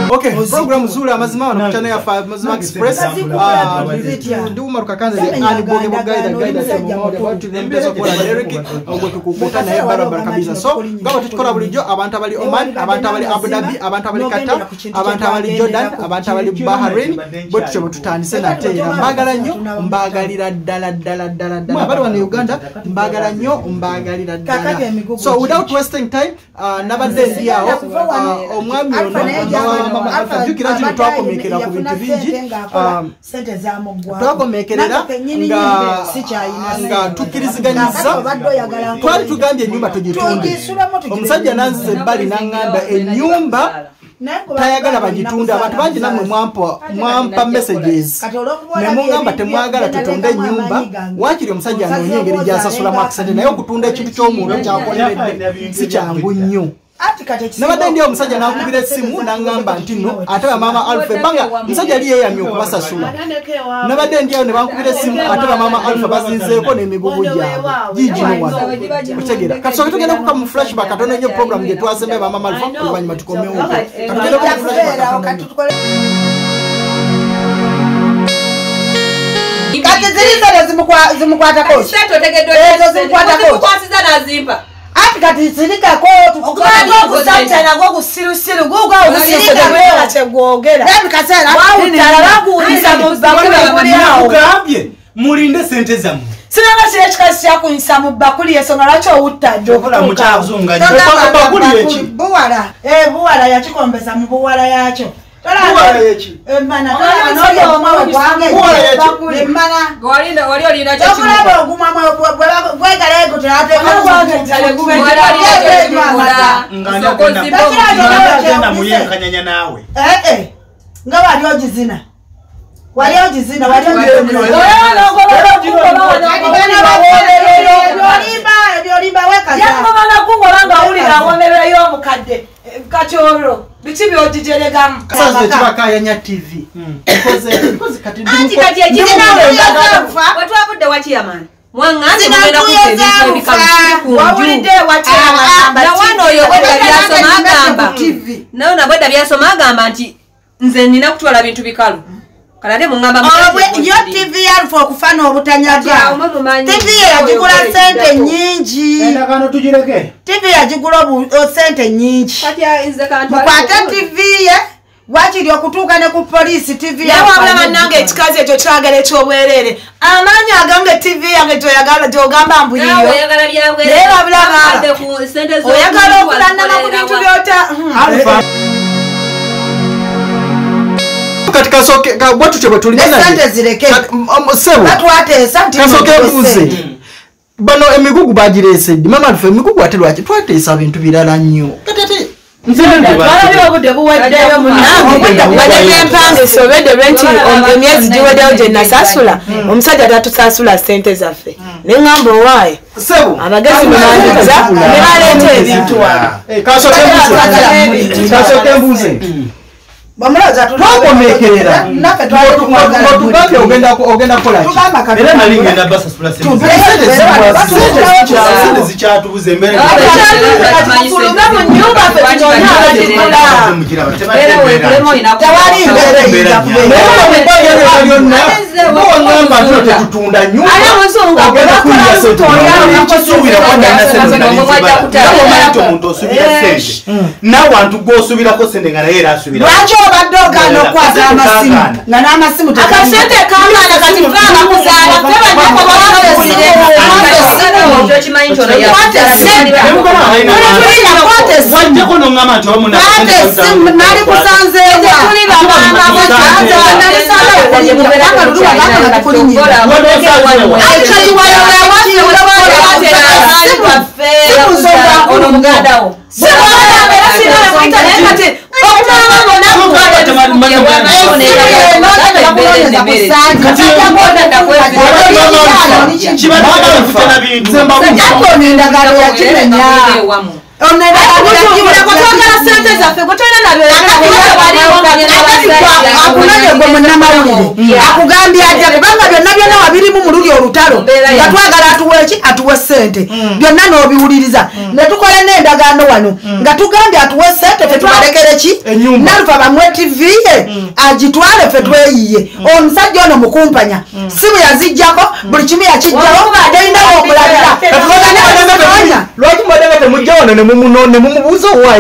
Okay, program zuri amazima na channel ya 5 Mazima Express. Ndi umaruka kanza ani boge bogaida semoja watu nembeza kwa Eric ogwe kukukuta naye barabara kabisa. So ngabo tutukora bulijjo abantu abali Oman, abantu abali Abu Dhabi, abantu abali Qatar, abantu abali Jordan, abantu abali Bahrain, botu chebo tutandise na tera mbagala nnyo mbagalira dala bali wana Uganda mbagala nnyo mbagalira dala. So without wasting time nabadde ndiawo omwami ono Alfajukira kino twakomekera ku bintu bingi sente za mugwa twakomekerera nga tukiriziganyiza twali tugambye ennyumba tugitunde omusajja nanzize ebbali n'angamba ennyumba tayagala bagitunda abantu bangi namwe mwampa messages ne mungamba temwagala tutunde ennyumba wakiri omusajja anoonye engeri gy'asasulamu akasente naye okutunda ekintu ky'omuntu kyakoleredde si kyangu nnyo. Nabadde ndi omusajja n'ankubira essimu n'angamba nti no ate mama Alpha banga musajja ali yeeyamye okubasasula. Nabadde ndi awo ne bankubira essimu ate mama Alpha bazinzeeko n'emigugu gyabwe gigino wano otegera kati soke tugenda kuka mu flashback katono ennyo program gye twasembe mama Alpha oluvannyuma tukomewo katugenda ku flashback kati ziriza zimukwata kochi ezo zimukwata kochi ati kati sirika ko tukukana kusanta na go kusirusiru gugo usirika wera chegogera yani kasera utala bakuulisa mu bakuli yawo ugambye mulinde sente zamu sinanga chekasi chako insamu bakuli yesonga lacho utadde okola mu kyazunga bakuli yechi buwala buwala yakikombesa mu buwala yacho buwala yechi mana no omwe gwange buwala yechi mana golinda wali olina chachi okulaba oguma mwe bwegala ego tate tale gubera ngana kwenda muyenkanyanya nawe nga wali ogizina wali ogizina ebyolimba wekaza yamumana kungolanga ulira womerera y'omukadde kachoro bichi byojijeregamu sasa kibakayanya TV because kati kati ejina watu abudde wakiyaman mwangazi mugenda kutebiso bikamu wawulidde wakiyaman na wano oyo bwedda byasoma agamba nayo nabwedda byasoma agamba nti nze nina kutwala bintu bikalu kalade mungamba yo TV yalifo okufana obutanyaga TV yagigula sente nyingi endagano tugireke TV yagigula sente nyingi mukwate TV ye wakiri okutuuka ne ku police TV yawabula bannange ekikazi ekyo kyagala ekyobwerere amaanyi agange TV yange toyagala gyogamba mbuyiyo naye babulaba oyagala okulandama ku bintu byota katika soke watu chebo tulina sente zireke sebo batwate santi kasoke mbuze bano emigugu bagirese mama Alpha emigugu atelwaje twatesa bintu birala nnyo katete nzende obude buwaddeyo mpange sobedde renti emyezi giwaddeyo gye nasasula omusajja tatusasula sente zaffe neŋŋamba owaaye sebo abagezi mumandiza ne baleeta ebintu kasoke mbuze bamulaza twakomekerera nafe twagala ogenda kola era nalingenda basa sula sente zikyatubuze mbere nawantu gosubirako sente nga naye era asubira badoga no kwaza amasimu nga n'amasimu akasente kamana kati fanga kuzala teba nyako bakulire wajjeko nongama nti omuna nali kusanze akunanye gwe munnamawulire akugambye ajja kubanga byonna byonna wabirimu mu luli olutalo nga twagala atuwe ki atuwe ssente byonna n'obiwuliriza ne tukola n'endagaano wano nga tugambye atuwe ssente fe tubalekere ki nalufa bamwe tv ye agitwale fe tweyiye omusajja ono mukumpanya simu yazijjako buli kimu yakijjawo terinawo omulabira lwaki mwadanga temujja wano ne mumubuuza owaayo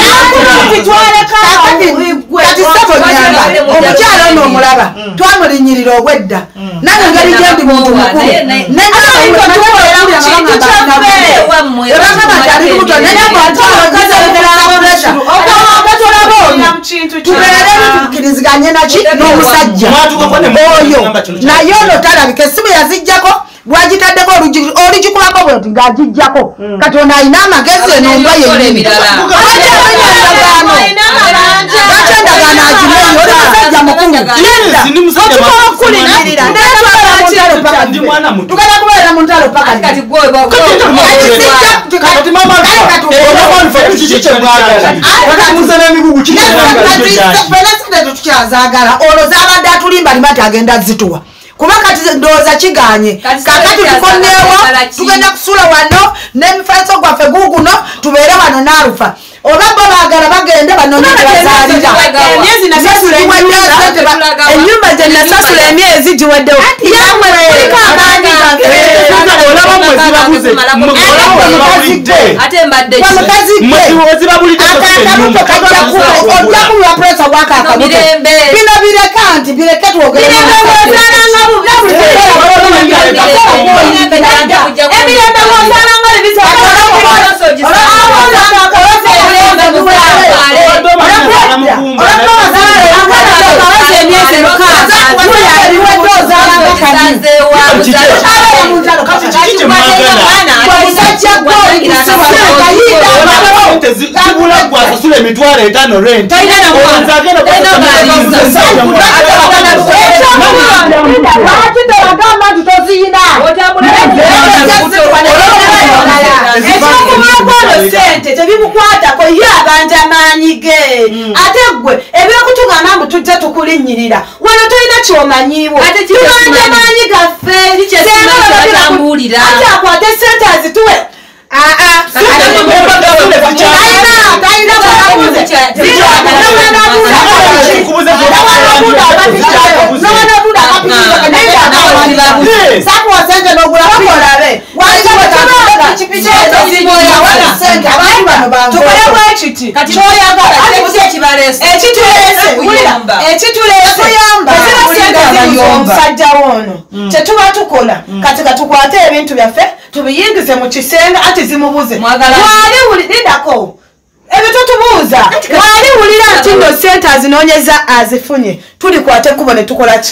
kati sabonyamba omukyala ono omulaba twamulinyirira obwedda nange ngeri gyendi muntu mukulu tubeere tukiriziganye naki n'omusajja oyo naye ono talabika esimu yazijjako bwagitaddeko oligikubako bweti ng'agijjako kati ono alina amagezi enomba yennyini endagaano agimeyi oli musajja mukulu tugenda kubeera mu ntalo paka tukyazaagala olwo zabadde atulimba limati agenda zituwa kuba kati ndowooza kiganye kakati tukonneewo tugenda kusula wano n'emifaliso gwaffe guguno tubeere wano n'alufa oba bo baagala bagende banonebazaalira enyumba gye nasasula emyezi giweddewo ojakulwa presa bwaka akabuto bino bireka nti bireke twogere gwasasula emitwalo 5 rent sente tebimukwatako ye abanja amaanyi ge ate gwe ebyokutugamba mbu tujja tukulinnyirira wano tolina kyomanyiiwo tubanja amaanyi gaffe ate akwate sente azituwe omusajja woono kyetuba tukola kati katukwate ebintu byaffe tubiyingize mu kisenge ati zimubuze walidako ebitutubuuza waliwulira nti no sente azinoonyeza azifunye tulikwate kubo ne tukola ki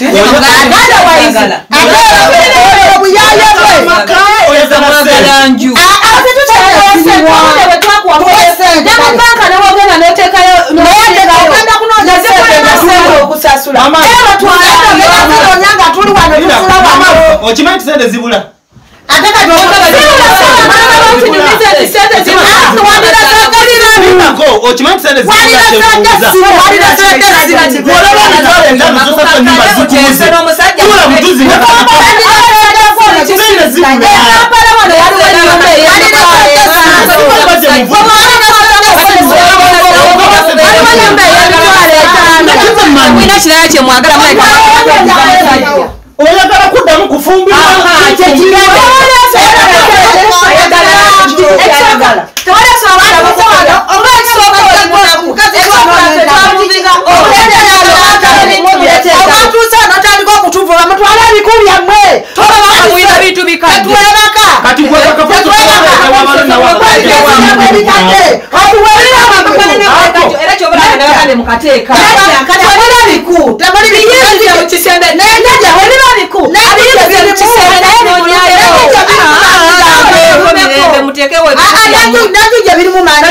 okimanyi sente zibula kirala kyemwagala oyagala kuddamu kufumbira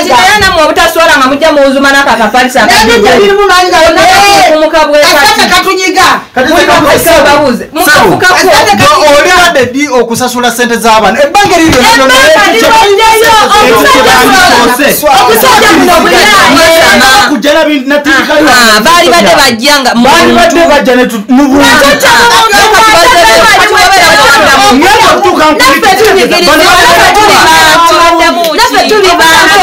Kati kunyiga oli wadde ddi okusasula sente z'abaana ebbanga eryo baali badde bajjanga naffe tuli bantu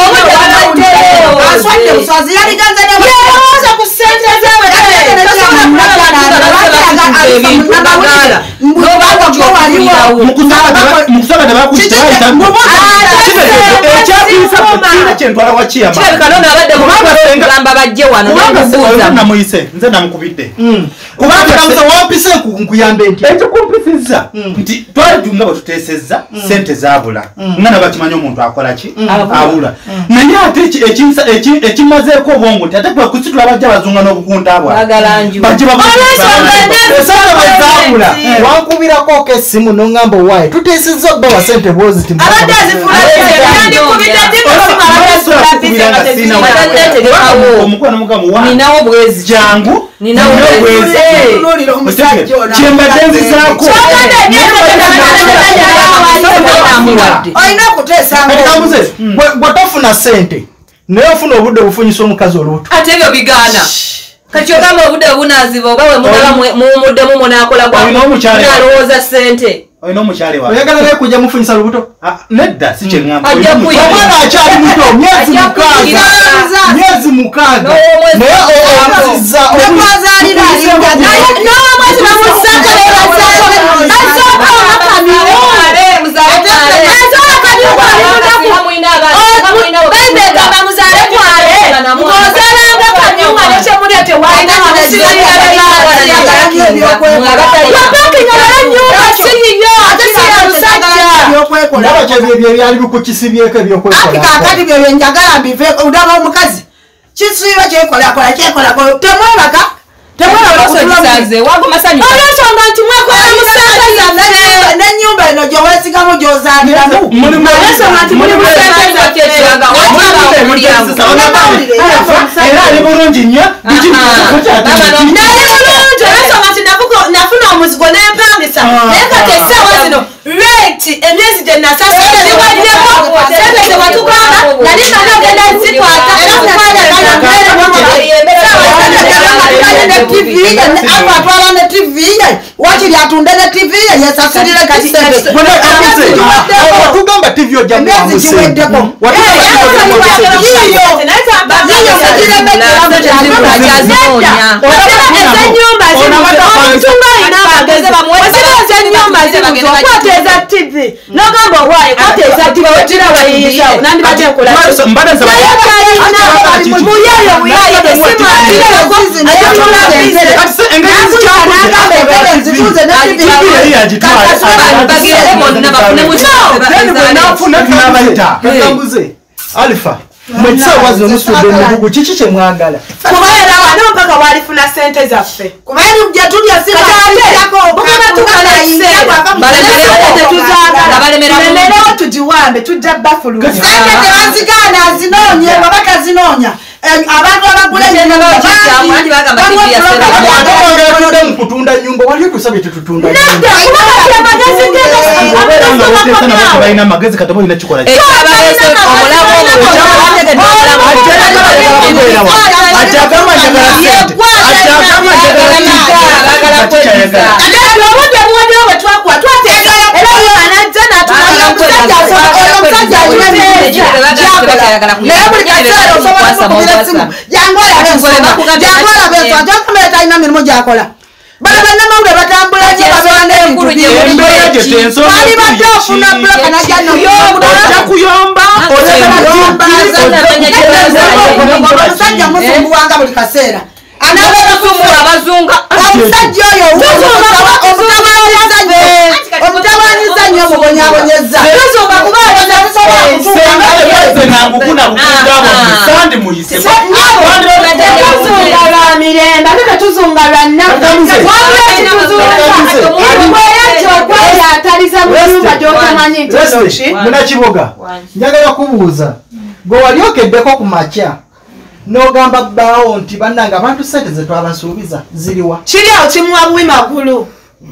nze namukubidde ekikumpisiza nti twalitunga bwetuteesezza sente zabula nga nabakimanyi omuntu akola ki abula naye ate ekimazeeko obwongo nti ate kwekusitula bajja bazunga n'obukunda bwabula wankubirako kesimu nongamba owaaye tuteesezza okuba wasente bwoziti omukwano mugamu ninawo bwezi jangu kyembadde nzizaako bwetofuna sente naye ofuna obudde bufunyisa omukazi oluutu ate ebyo bigaana kati ogamba obudde bunaziba oba we mugala mumuddemu munaakola gwalowooza sente olina omukyale wawe oyagala naye kujja mufunyisa lubuto nedda si kyeŋŋamba omwana akyali muto myezi mukaaga naye omuziza byali bikukisibyeko ebyokwekolakati byo byenjagala mbive odaba omukazi kisiiba kyekolakola temwebaka olwensonga nti mwakola nenyumba eno gyewesigamu gyozaaliramu era ali bulungi nnyo nafuna omuzigo nempangisa naye kati essaawa zino rate emyezi gye nasasala niwaddeko sente ze watugamba nali nali ogenda zikwata era atwala ne tv ye wakiri atunde ne tv ye yesasulire watugamba tv ojja kwateza tv nogamba owaaye kwateza tv wetira wayiyisa nandibatenkulamuyayo buyayo esimaagambuze alifa mwekisawa zino musudde mubugu kiki kyemwagala kubaera wano mpaka walifuna sente zaffe kubali jetulya simaalemerewo tugiwambe tujja bafulutebazigana zinonye babaka zinonya abantu abagula mukutunda nyumba wali tusabye tetutunda balina amagezi kati balina kikola talina mirimu gyakola bala bannamawulire batambula bali badde ofuna buloka najjanakuyomba omusajja musumbuwanga buli kaseera omusajja oyo omutabanyiza nnyo mubonyabonyeza tuzunga lwa mirembe ate tetuzunga lwa nnakuokweyataliza muyumba gyotamanyi munakiboga njagala kubuuza gwe wali okeddeko ku makya n'ogamba bbaawo nti bannanga abantu ssente ze twabasuubiza ziriwa kiri awo kimuwa bwi magulu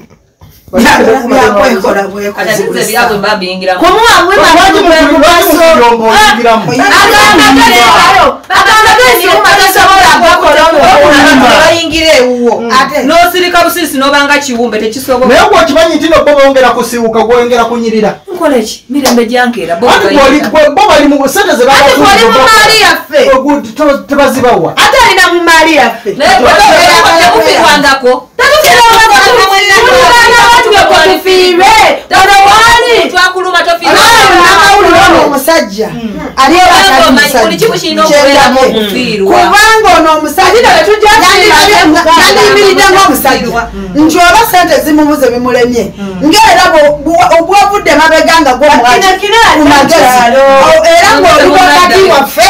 nosirika busisi nobanga kiwumbe tekisoboka naye gwokimanyi nti nobbo bongera kusiwuka gwongera kunyirira nkoleki mirembe gyankeera bo bali mu sente ze tebazibawa ate alina mu maali yaffe tekufirwangako omusajja kubanga ono omusajjayandiyimiridde ngaomusajja nti oba sente zimubuze bimulemye ngaera obwovudde mabega nga gwomagezi era ngaoli wakati waffe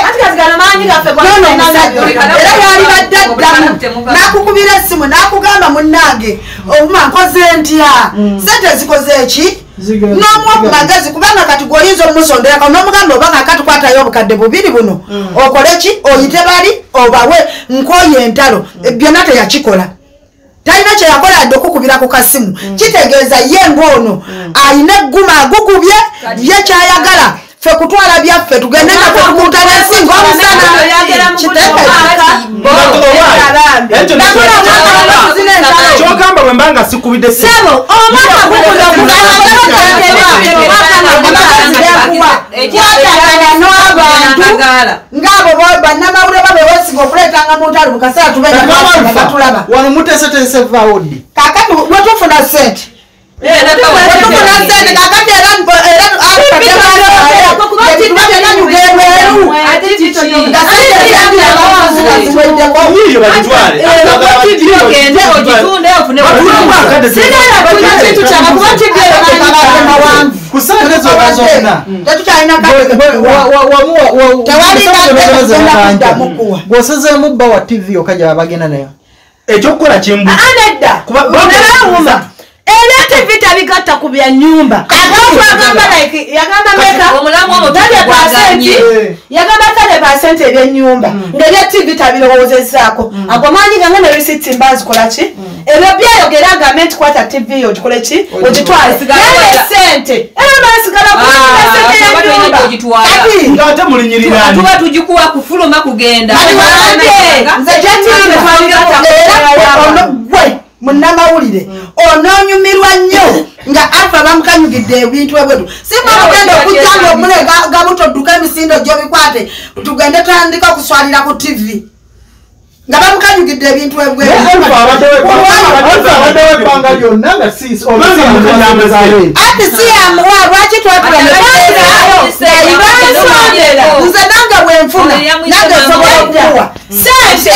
era yali badde addamu nakukubira essimu nakugamba munnange obuma nkoze ntya sente zikoze eki n'omuwa ku magezi kubanga kati gwoyinza omusonderako n'omugamba obanga akatukwatayo obukadde bubiri buno okole ki oyite bali obawe nkoye entalo byonna teyakikola talina kyeyakola adde okukubira ku kasimu kitegeeza ye ng'ono ayina egguma agugubye ye kyayagala fe kutwala byaffe tugende nga tekumuntana ensinga omusana kyogamba bwe mbanga sikubidde sebo omwaka gukudakwatagana n'abantu ng'abo bannamawulire babeweesiga okuleetanga mu ntalo mu kaseera tubeegatulaba wano muteeseteese vaawo ddi kakati wetufuna sente gwosezeemu bba wa tv okajja bagenda nayo ekyokukola kimbu era TV tabigatta ku bya nyumba yagamba 30% ebyennyumba ngaebya TV tabirowoozezzaako agwamanyi ganga ne receipts mbazikola ki ebyo byayogera agambe nti kwata TV ogikole ki ogitwale sente era basigala ngate mulinyirirani tuba tugikuwa kufuluma kugenda nze gwe munnamawulire onoonyumirwa nnyo nga alfa bamukanyugidde ebintu ebwetu simagenda okujjanga omule gabutodduka emisindo gyo bikwate tugende tandika okuswalira ku TV nga bamukanyugidde ebintu ebwetuabaddewebbanga lyonna nga ati siyamuwa lwaki twatulanebansondera nze nange bwenfuna nange sobola okuwa sente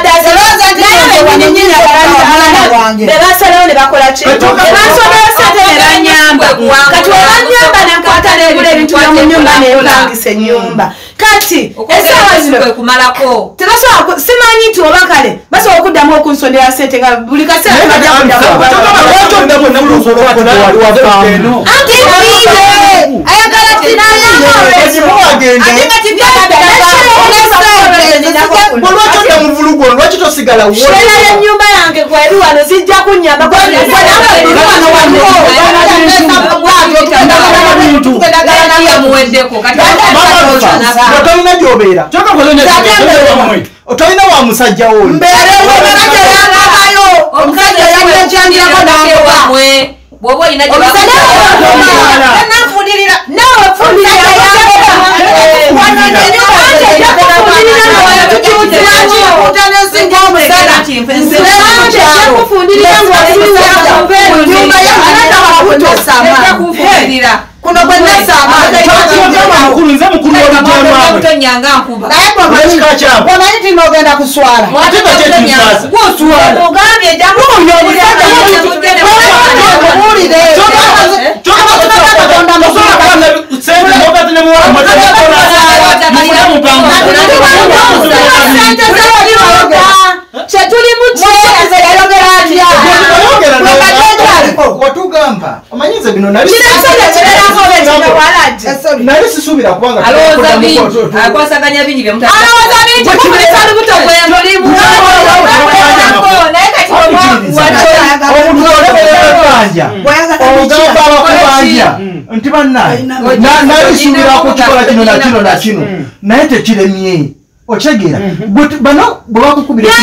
bebasalawo ne bakola ki bansobola sente ne banyamba kati webanyamba nenkwata negula ebintu byomunyumba nempangisa ennyumba kati esawa zino tebasobola simanyi nti oba kale basobola okuddamu okunsondera sente nga buli kaseera ayagala lwaki tosigala enyumba yange kweri wano zijja kunyamba tolina gyobeera tolina wa musajja woyo omusajja yanekyandirako namwe bwoba olina nanfunirira nawe kuno nze mukulu omanyi tinogenda kuswala watugamba omanyize bino naye sisuubira kubanga akwasaganya bingi bye omuntu olebanja ogamba abakubanja nti bannaye nayisuubira kukikola kino nakino nakino naye tekiremye okyegera bano bwe bakukubira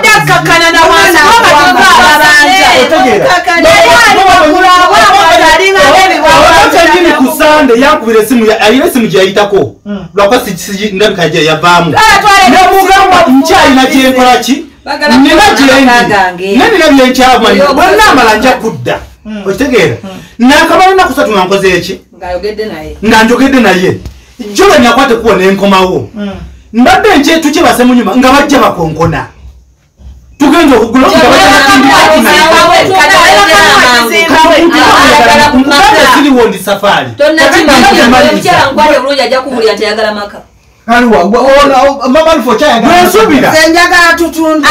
ku sande yankubira esimu ayina esimu gyeyayitako lwakuba ndabika yavaamu nemugamba nkyalina kyenkolaki nina gyendi nenina byenkyamanyi bwenamala nja kudda okitegeera nakamala enaku 3 nga nkoze eki nga njogedde naye kyo bwe nakwate kuwa nenkomawo mbadde nkyetu kyebase mu nyuma nga bajja bakonkona tugenza okugula siriwo ndi safaari mamalufo kyayagalansubira njagala tutunde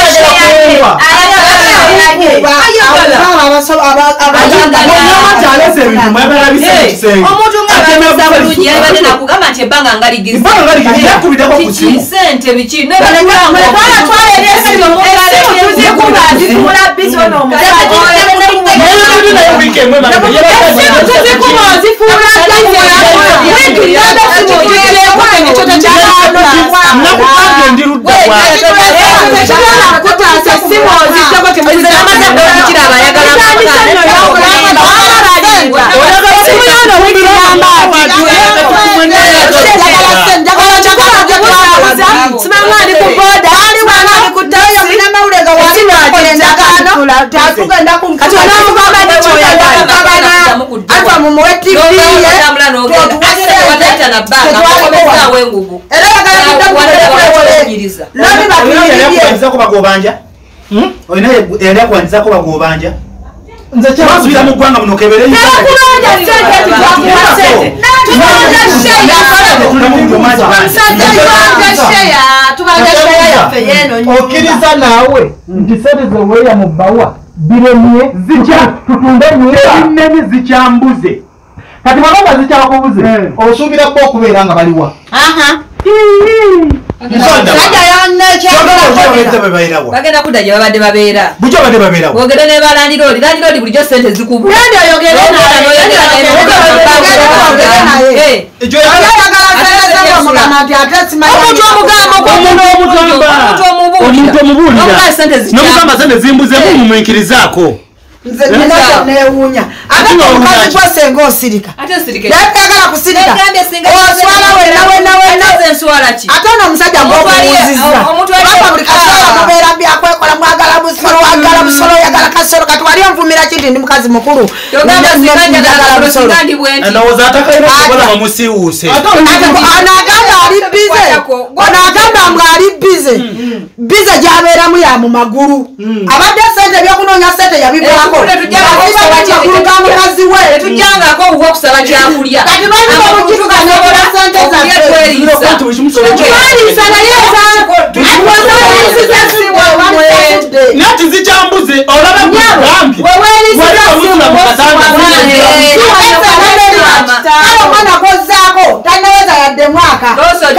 nakugamba nti ebbanga ngaligize olinayakuwanizako bagobanja nzekibasubira mu ggwanga muno kebere okkiriza naawe nti sente zeweeya mu bbawa biremye tutunda nnemi zikyambuze kati babanga zikyakubuze osuubira bba okubeera nga baliwa bagenda kudda gye babadde babeera bwogere ne balandiroodi landiroodi bulijjo sente zikubula omuntu omubuulira sente zimbuzemu mumwikirizaako nze newuunya ate omukazi gwasenga osirika yakagala kusirika oswala ate ono omusajja gwokuwuzizza buli kasoola mubeera byakwekola mwagala busolo wagala busolo oyagala kasolo kati wali onvumira kinti ndi mukazi mukulu ndowooza atakaira okukola bamusiiwuuse anagamba ali bize onagamba nga ali bize gyabeeramu ya mu magulu abadde sente ebyokunoonya sente yabibwako tetujjangako obwa okusaba kyakulya nati zikyambuze olabe omwana kozaako tanaweza yadde mwaka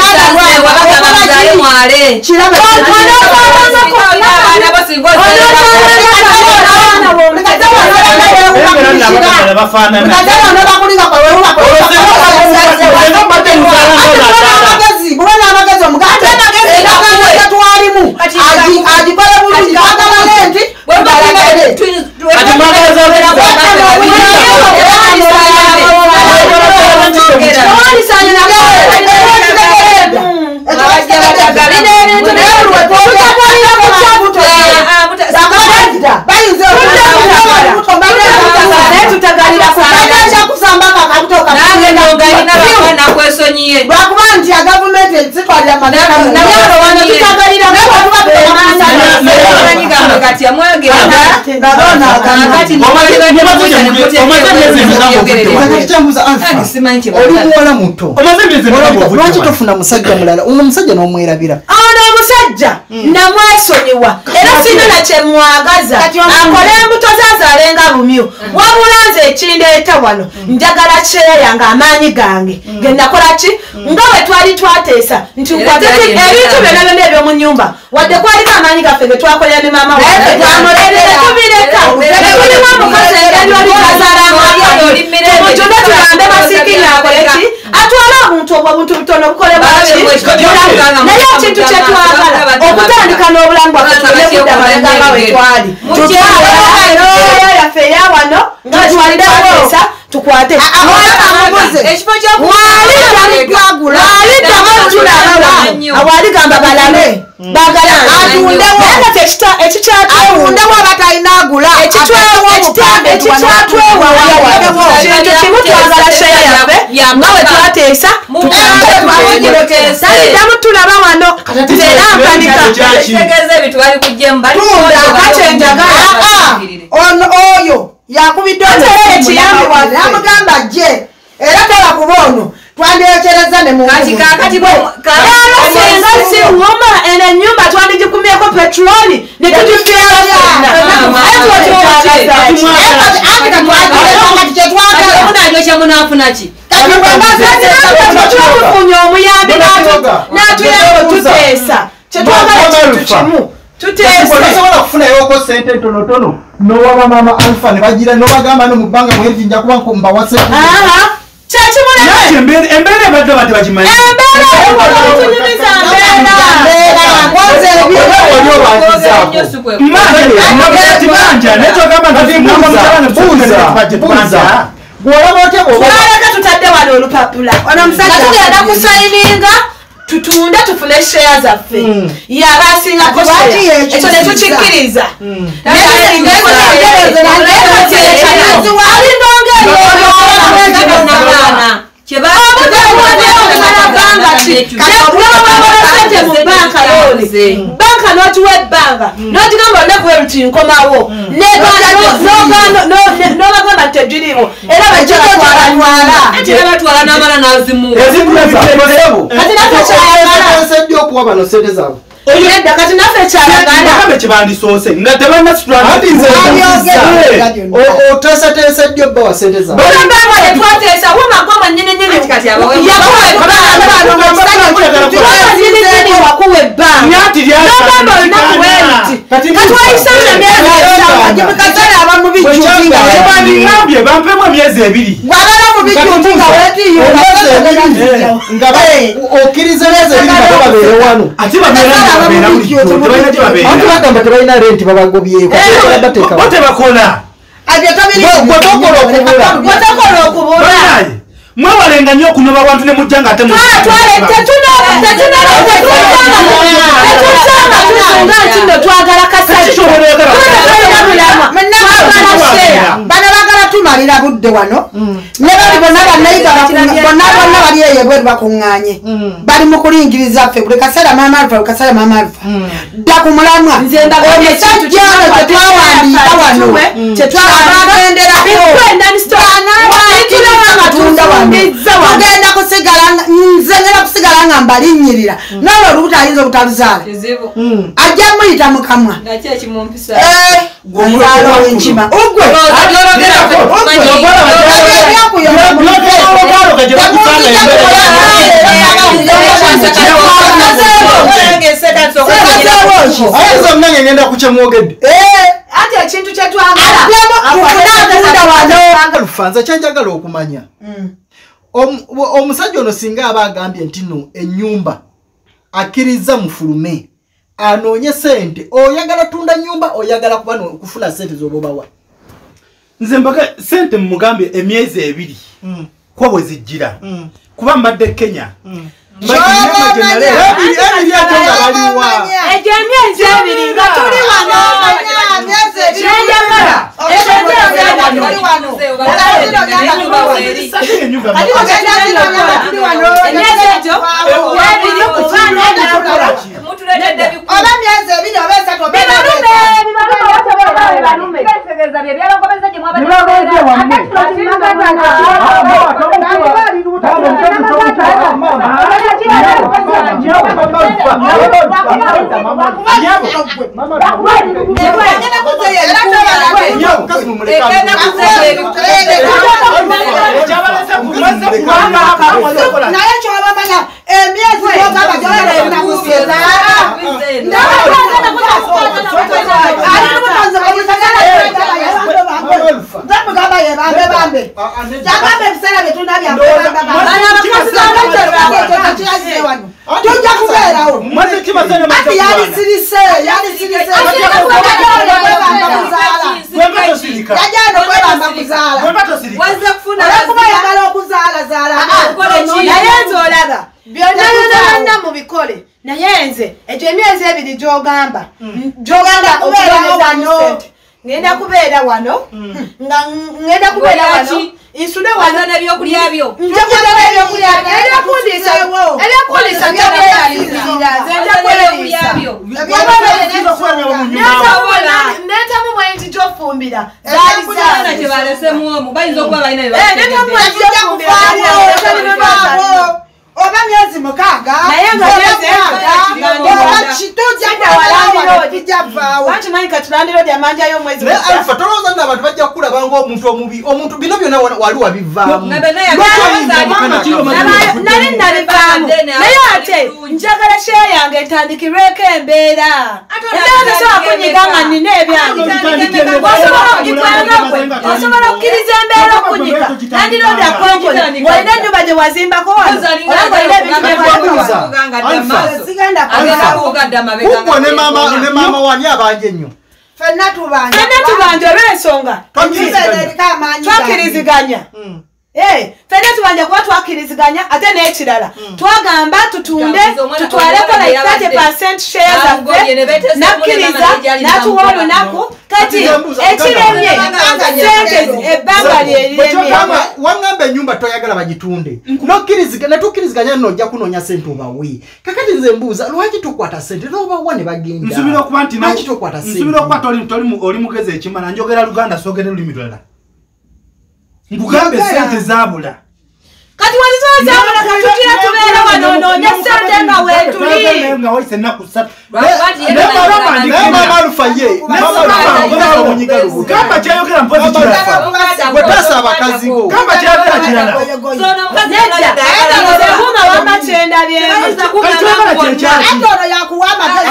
lwakuba nti ya gavumenti ezitwalira oli muwala muto lwaki tofuna musajja mulala ono omusajja n'omwerabira omusajja namwesonyiwa era sinona kyemwagaza akole embuto zazalenga bumyu wabula nze ekindeeta wano njagala kyeya yange amaanyi gange gendakola ki nga bwe twali twateesa nti ebintu byonna byonna ebyomu nnyumba wadde kwaliko amaanyi gaffe ge twakolera ne maama wamulebere tubireka ebulimu omukazi engeri oli kazalaamujune tugambe masikinya akoleki atwala omuntu obwo obuntu butono bukolebwaki naye ekintu kyetwagala okutandika n'obulamu bwaffe tulebudda balenganga we twali tutwala yaffe eyawano nga twaliddawoesa tukwate awaligamba balale ekikyatwewo abatayinagula ekikyatwewakintu kimu twagala sheya yaffe nga we twateesa taliddamu tulaba wano era mpanika oyo yakubidde amugamba je era taba kubono twandekereza ne musenga siŋoma eno ennyumba twandigikumyeko petroli netutufuna omuyambi natututeesa kyetwagala kintu kimu tuteesobola kufunayoko sente ntonotono nowaba mama alfa nebagira nobagamba nomubanga mwerinja kuba mbawase embeera ebadde bate bakimanyi gwolaba tutadde wano olupapula tugenda kusayininga tutunde tufune sheya zaffe yabasinga ekyo netukikkiriza banka notiwa ebbanga nogigamba onakuwe luti nkomawo nobagamba tegiriwo era batwala namala nazimuesedde okuwa bano sente zaabwe oyedda kati naffe kyalaganda kyebandisoose nga tebaoteeseteese ddyo bbawa sente zaabwe twateesa womagoma nyininyini wakuwa ebbanga nogamba olunaku weruti katwayisaamyezi abamu bijjubye bampemu emyezi ebiri gwabala mu bijjubi nga nga okkiriza emyezi ebiri nga babeere wano ate bagamba tebalina renti babagobyeko tebakola gwetokola okubula mwewalenga nnyo okunoba abantu ne mujja nga ate twagala bano bagala tumalira budde wano ne bali bonna bannayiga bonna bali eyo bweru bakuŋŋaanye bali mu kulingiriza ffe buli kaseera maama alfa buli kaseera maama alfa dda ku mulamwa omusajja ono tetwawandiika wano tugenda kusigala nze ngenda kusigala nga mbalinyirira nolwo olubuto ayinza obutaluzaala ajja muyita mukamwa enkima ogwe ayinza munange ngenda kukyemwogedde ati ekintu kyetwagalalufanza kyenjagala okumanya omusajja ono singa aba agambye nti no ennyumba akkiriza mufulume anoonye sente oyagala tunda nyumba oyagala kuba kufuna sente zobobawa nze mbaga sente mugambye emyezi ebiri kuba bwe zijjira kuba mbadde Kenya ngenda kubeera wano ngenda kubeera wano isude wano nebyokulya byo netamu mwenti gyofumbira oba myezi mukaaga wakimanyi katulandiroodi amanjayo omwezi alfa tolowooza nti abantu bajja kukulabanga omuntu omubi omuntu bino byonna wali wabivaamu nali nabivaamu naye ate njagala share yange entandikirweko embeera endasobola kunyiga nga nina ebyange osobola okukkiriza embeera okunyiga landiroodi akonkola olina ennyumba gye wazimbako wano Kuko ne mama wani abanje nnyo. Fenna tubanje olw'ensonga twakiriziganya. Fenna tubanje kuba twakiriziganya ate n'ekirala twagamba tutunde tutwaleko like 30% shares zaffe nakkiriza natuwa olunaku kati ekiremye sente ebbanga lyeriremye wangamba ennyumba toyagala bagitunde netukkiriziganya nno ojja kunoonya sente obawe kakati nze mbuuza lwaki tokwata sente nobawa ne bagenda nsuubira okuba nti nsuubira okuba oli mugezi ekimala njogera Luganda soogere lulimi lulala mbugambe sente zabula kati walizozabula katutira tubeera wanonoonya sente nga weetuli nga waise ennaku ssatu mama alufa ye gamba kyayogera mpozi kirala wetaasa abakazi bo gamba kyayogera kirala nedda wamba kyendabyemu ono yakuwa amagezi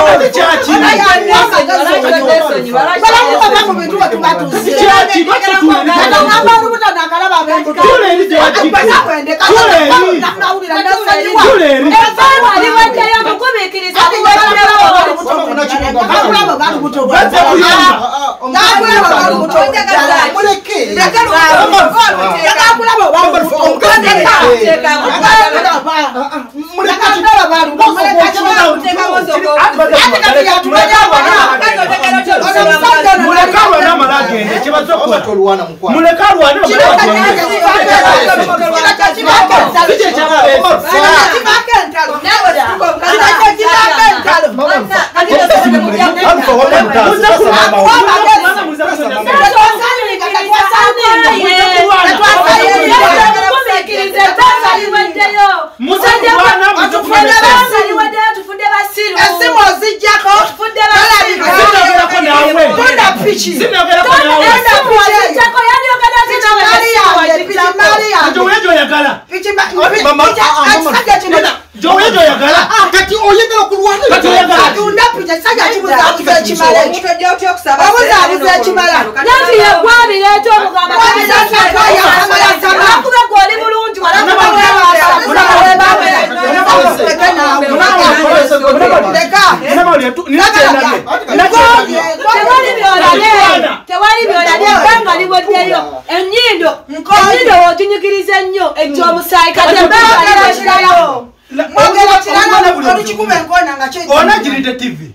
tewali byolabye ebbanga liweddeyo ennyindo woginyikiriza ennyo egy'omusaayi kati ebbanga liweddeyo olukikuba enkona nga ona giride tv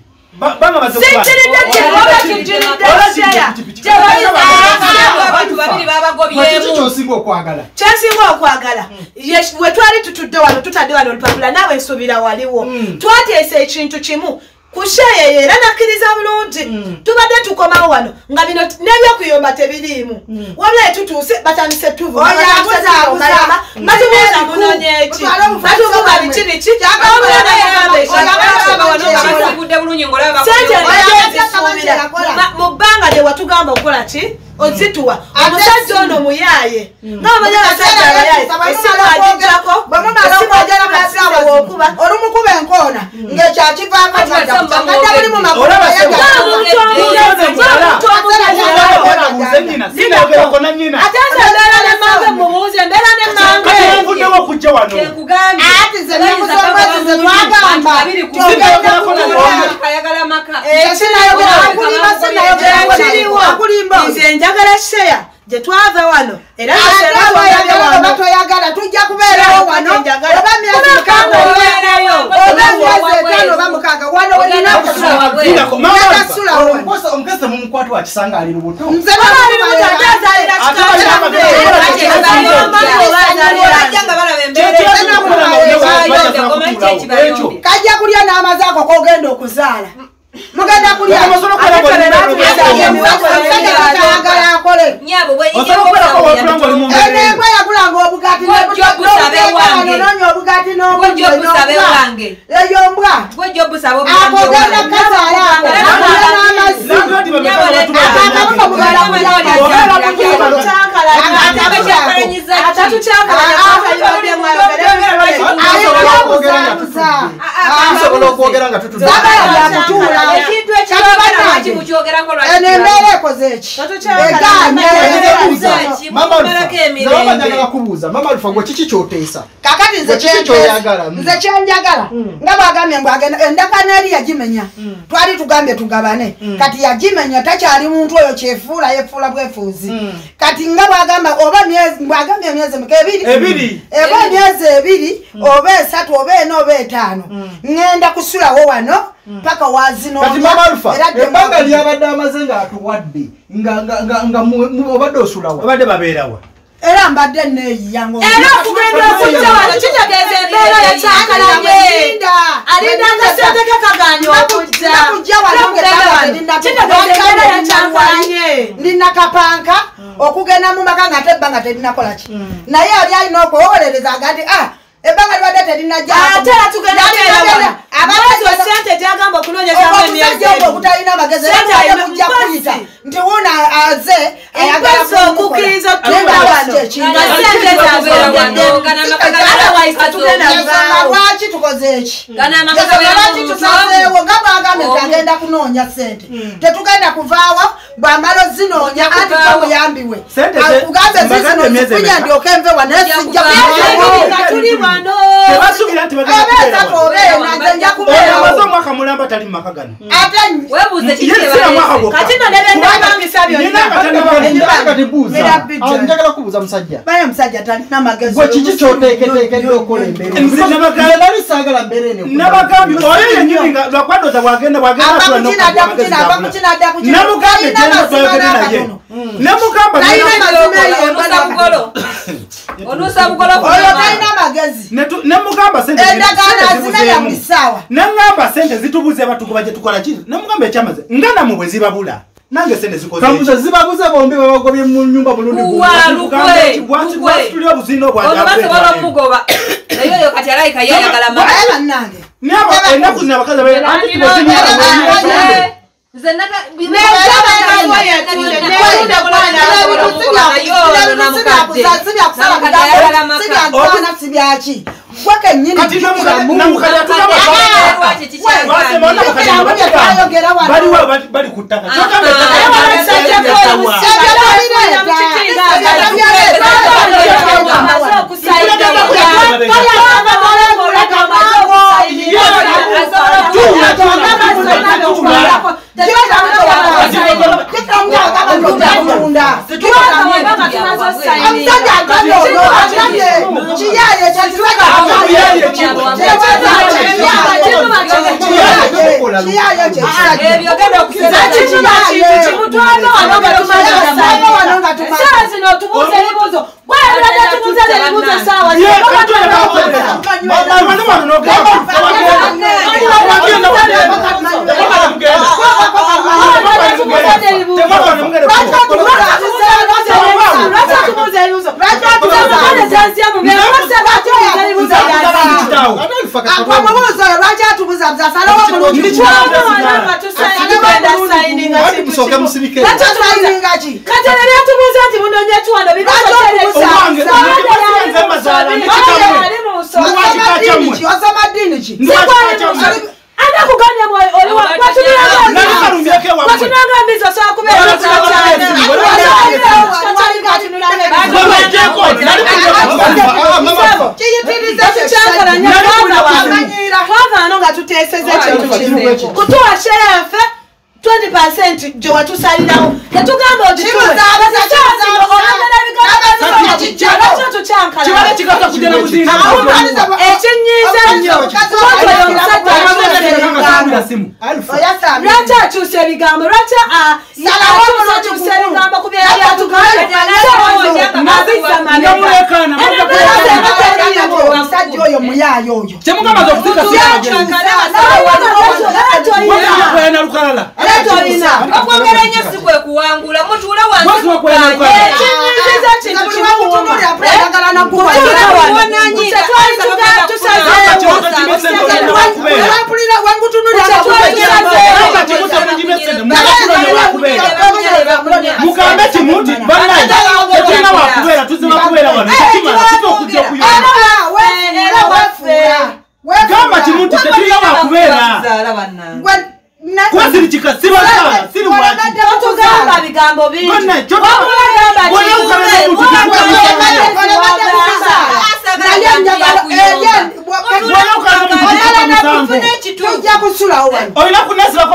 kyensinga okwagala wetwali tutudde wano tutadde wano olupapula naawe nsubira waliwo twateesa ekintu kimu kusheye era nakkiriza bulungi tubadde tukomawo wano nga bino n'ebyokuyomba tebiriimu wabula etutuuse batandise tuvubatubuuza munonye eki batuvuga biki biki mu bbanga lye watugamba okukola ki ozituwa omusajja ono muyaaye ng'omanya abasajja abayaaye esimu agijjako esimu agijjako wokuba olumukuba enkoona ng'ekyakivaako kadda buli mu magulu ate nze mbeera ne mange mubuuze mbeera ne mange ati ze nemusombezi ze twagamba nze njagala sheya gye twava wano era batoyagala tujja kubeerawo wano oba myezi mukaaga oba myezi etaano oba mukaaga wano welina omukese mumukwatu wakisanga ali lubuto nze kajja kulya n'amaze ako kogenda okuzaala mugenda kulya akole enengwa yagulanga obugati nonya obugati eyombwa akogenda kazaala enembeera ekoze eki kubuuza mama Alpha gwe kiki kyoteesa kakati nze kyenjagala nga bwagambye mbwagenda endagaano eri yagimenya twali tugambye tugabane kati yagimenya takyali muntu oyo kyefuula yefuula bwefuuzi kati nga bwagamba oba bwagambye emyezi ebiri eba emyezi ebiri oba esatu oba ena oba etaano ŋŋenda kusulawo wano paka wazinonya kati mama Alpha ebbanga lyabadde amaze ng'atuwadde nga obadde osulawa obadde babeerawa era mbadde neeyiyango era okugenda okujja wano kitegeeza embeera yakyakalanye alinda akasente ke kaganye okujja kitegeeza embeera yakyakalanye ndina kapanka okugenda mu maka nga tebbanga terinakola ki naye ali alina okwewolereza agati ebbanga libadde terinajja ate era tugenda teerawa abakozi sente gyagamba okunoonyezamu emyezi okutalina amagezi kujja kuyita nti wuno aze ayagala okukkiriza otuba wano nga sente lwaki tukoze eki lwaki tusazeewo nga bwagambye tagenda kunoonya sente tetugenda kuvaawo bwamala ozinoonya anti kamuyambiwe kugambe zizinozifunya ndyoke nve wanesijja tuli wano tebasuubira nti amaze omwaka mulamba tali mu maka gano webuuze kati no nebendabangisa njagala kubuuza musajja baye musajja talina magezi gwe kiki kyoteeketeekedde okukola embeera nali saagala mbeera eno nabagambye oyo yennyini nga lwakwadoza bwagenda namugambye genda twayogere naye namugamba onuusa bugolo oyo talina magezi nemugamba endagaano azimenya buli ssaawa nengamba sente zitubuze batukuba gye tukola ki nemugamba ekyamaze nga namwe bwe zibabula nange sente zikoze zibabuze bombi babagobye mu nyumba mulundi tuli obuzina obwagamugoba naye oyo kati alayika yayagala bannange enaku zina abakazi sibyaki gweke nyini bali ku ttaka balala ebyo genda okuseza kimutwaza wanonga tumaze notubuuza ebibuuzo bwebulaga tubuuza ebibuuzo saawa kutuwa sherefe 20% gye watusalirawo tetugamba ekinyiiza nnyo lwaki akyusa ebigambo lwaki akyusa ebigambo ku byera omusajja oyo muyaayo oyo okwogera ennyo si kwe kuwangula mutuule wansi mukambe kimuti tetulina wakubeera tuziba kubeera wano gamba kimuti tetulina wakubeera kuba siri kika sibasala siri watugamba bigambo bingi olina kunesirako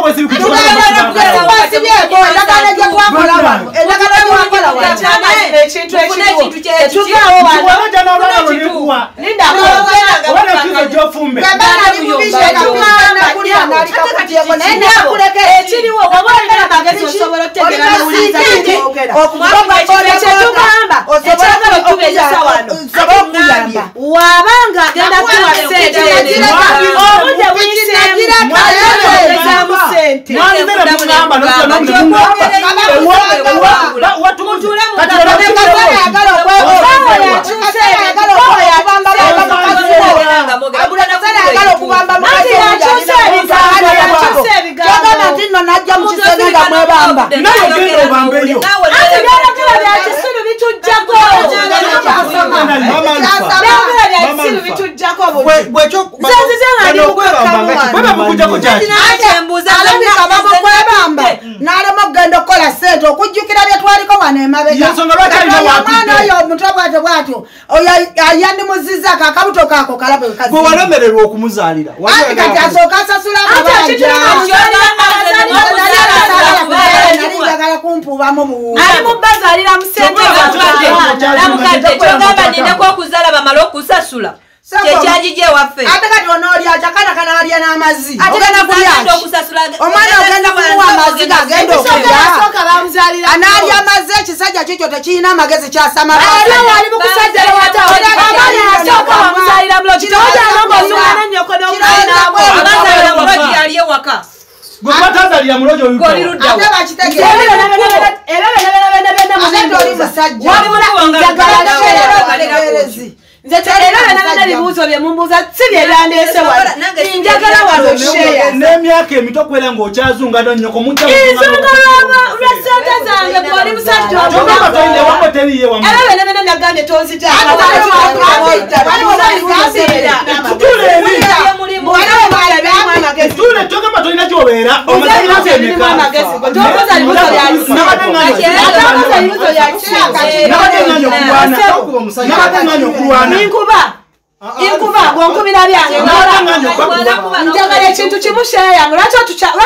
bwesibikituwagyofumbekiriwo amagezi osobola otegera wabanga genda kuwa sente obudde buyisemu sente nalema okugenda okukola sente okujjukira byetwaliko wano emabegomwana oyo omutwe bwatyo bwatyo oyo yandimuzizako akabuto kako kalabe gwe walemererwa okumuzaalira kati asooka asasula nalinjagala kumpubamu buwuali mubazaalira mu sente kyogamba nindeko okuzaala bamala okusasula kyekyanjije waffe ate kati onoolya kyakana kanaalya n'amazzi ogenda kulyaki omwana ogenda kumuwa amazzi gagenda okulya anaalya amazzi ekisajja kikyo tekirina amagezi kyasamawali gwatazalira mulojo nze era ebibuuzo bye mumbuuza si bye byandeese wano njagala wano sheya n'emyaka emito okwera ng'okyazunga ndo nnyoko nsonga lwa sente zange bw'oli musajja wamwe teriye wamu era bene bene nagambye tonzitanga tule togamba tolina gyobeera inkuba bwonkubira byange njagala ekintu kimu sheyange lwaki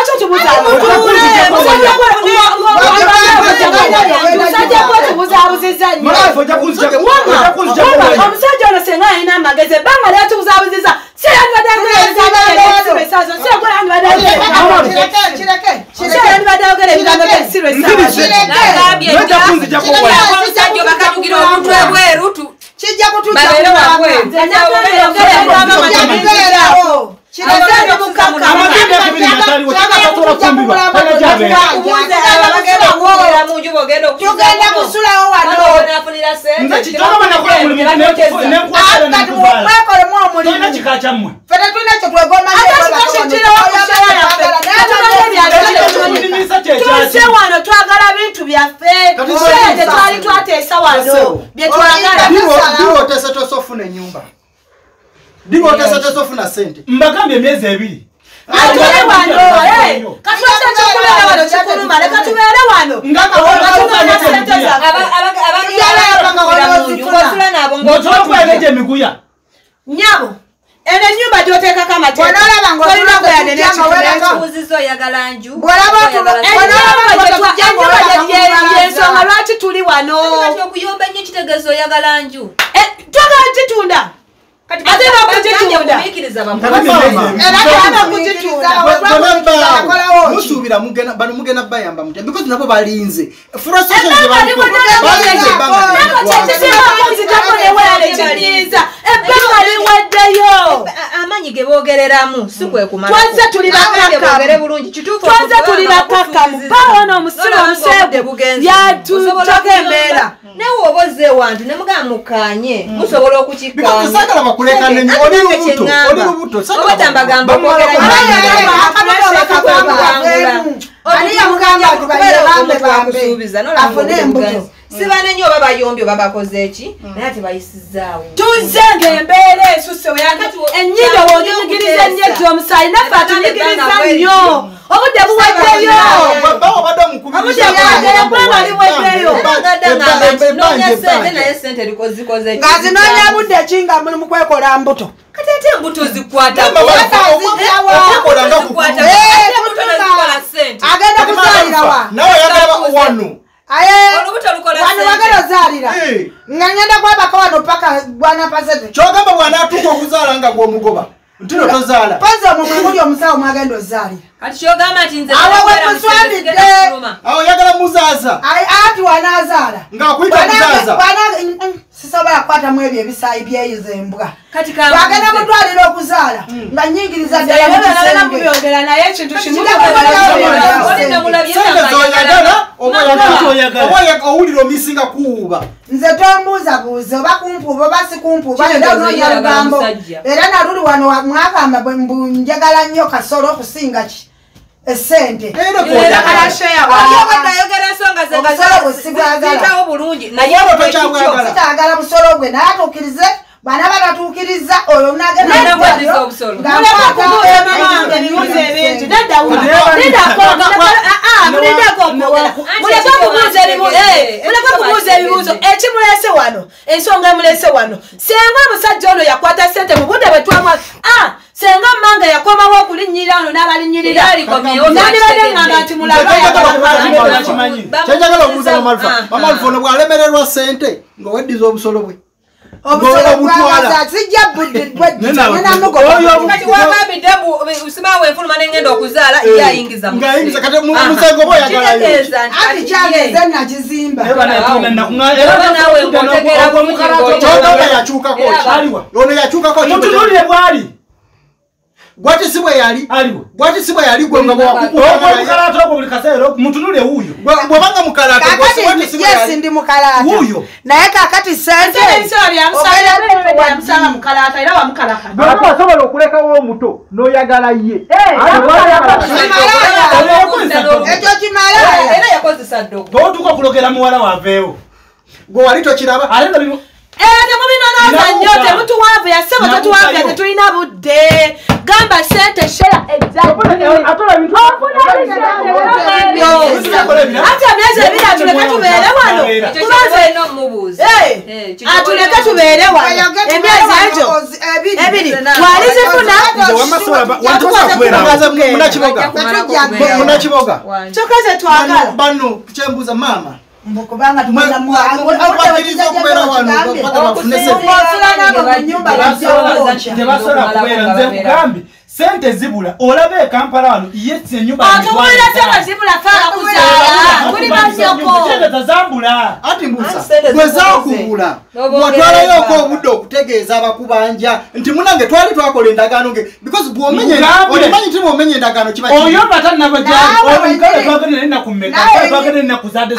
omusajja gwetubuzabuziza nnyo omusajja ono senga alina amagezi ebbanga lyatubuzabuziza engano besirwe kijja tugenda kusulawo wano twagala bintu byaffe twali twateesa wano byetwagalaotesatosofuna enyumba dibootesatosofuna sente mbagambye emyezi 2 atule wano katwata kyokubeera wano kikuluma leka tubeere wano ngotolokwegeje emiguya nyabo ene nyumba gyoteekako amateekaensonga lwaki tuli wano twagala kitunda ate musuubira bano mugenda bayamba mutya because nabo balinze ebbanga liweddeyo amanyi ge boogereramu si kwe twanze tuli bakakamu bawo n'omusiru omuseege yatutoka embeera newe oba ozze wantu ne mugamba mukkaanye musobola okukikkaanya obatambagamba sibane nyo oba bayombi oba bakoze eki naye ate bayisizaawo tuze ng'embeera esuse ennyindo w'onyigiriza ennyo gy'omusaayi naffe atunyigiriza nnyo obudde buweddeyo ebbanga liweddeyo nga zinoonya budde ki nga muli mu kwekola mbuto kati ate embuto zikwata agenda kuzaalirawa wano bagala ozaalira nga ngenda kwabaka wano paka bwana pasete kyogamba bw'anaatuuka okuzaala nga gw'omugoba ntino tozaala pozi omwo mwemuli omusawo mwagenda ozaalira kati kyogamba nti nze awewemuswabidde awo yagala muzaaza ati wanaazaala ng'akuyita muzaaza sisobola kukwatamu ebyo ebisaayi byeyiza embwa wagenda mutwalira okuzaala nga nyingiriza ddalamubyogera naye ekintu owulira omisinga kuwuuba nze tombuuzabuuza oba kumpuuba oba si kumpuuba era onoonya lugambo era naluli wano mwagamba njagala nnyo kasolo okusinga ki esente sitagala busolo bwe naye atuukirize bana batatuukiriza oyo kubuuza ebibuuzo ekimulese wano ensonga emulese wano senga omusajja ono yakwata sente mu budde bwe twamwa senga mmanga yakomawo okulinnyirira ono n'abalinyirira nandibadde ngamba nti kyenjagala obuuza Mamalufa ono bw'alemererwa sente ng'oweddiza obusolo bwe gwati si bwe yali gwati si bwe yali gwe nga bwakukukalata ogwo buli kaseera mutunule wuuyo bw'obanga mukalata gwati si bwe yali ndi mukalata wuuyo naye kakati sente wasobola okulekawo omuto n'oyagala ye ekyo kimala era yakozesa ddogo bw'otuuka okulogera muwala waveewo gwe wali tokiraba temubinonoza nnyo temutuwaavu yasebo tetuwaavya tetulina budde gamba sente shera ate emyezi ebiri atuleke tubeere wano atuleke tubeere wano emyezi egyo ebiri twali zifuna munakiboga kyokka zetwagala bano kyembuuza maama mbukubanga tebasobola kubeera nze kugambi sente zibula olabe Kampala wano yetse nyumba atubulira sente zibula fala kuzala kuli basoko sente tazambula ati Musa gweza kubula watwala yoko obudde okutegeeza abakubanja nti munange twali twakola endagaano nge because bwomenye olimanyi nti bwomenye endagaano kiba oyo batana bajaji oyo mukale twagenda nena kumeka twagenda nena kuzade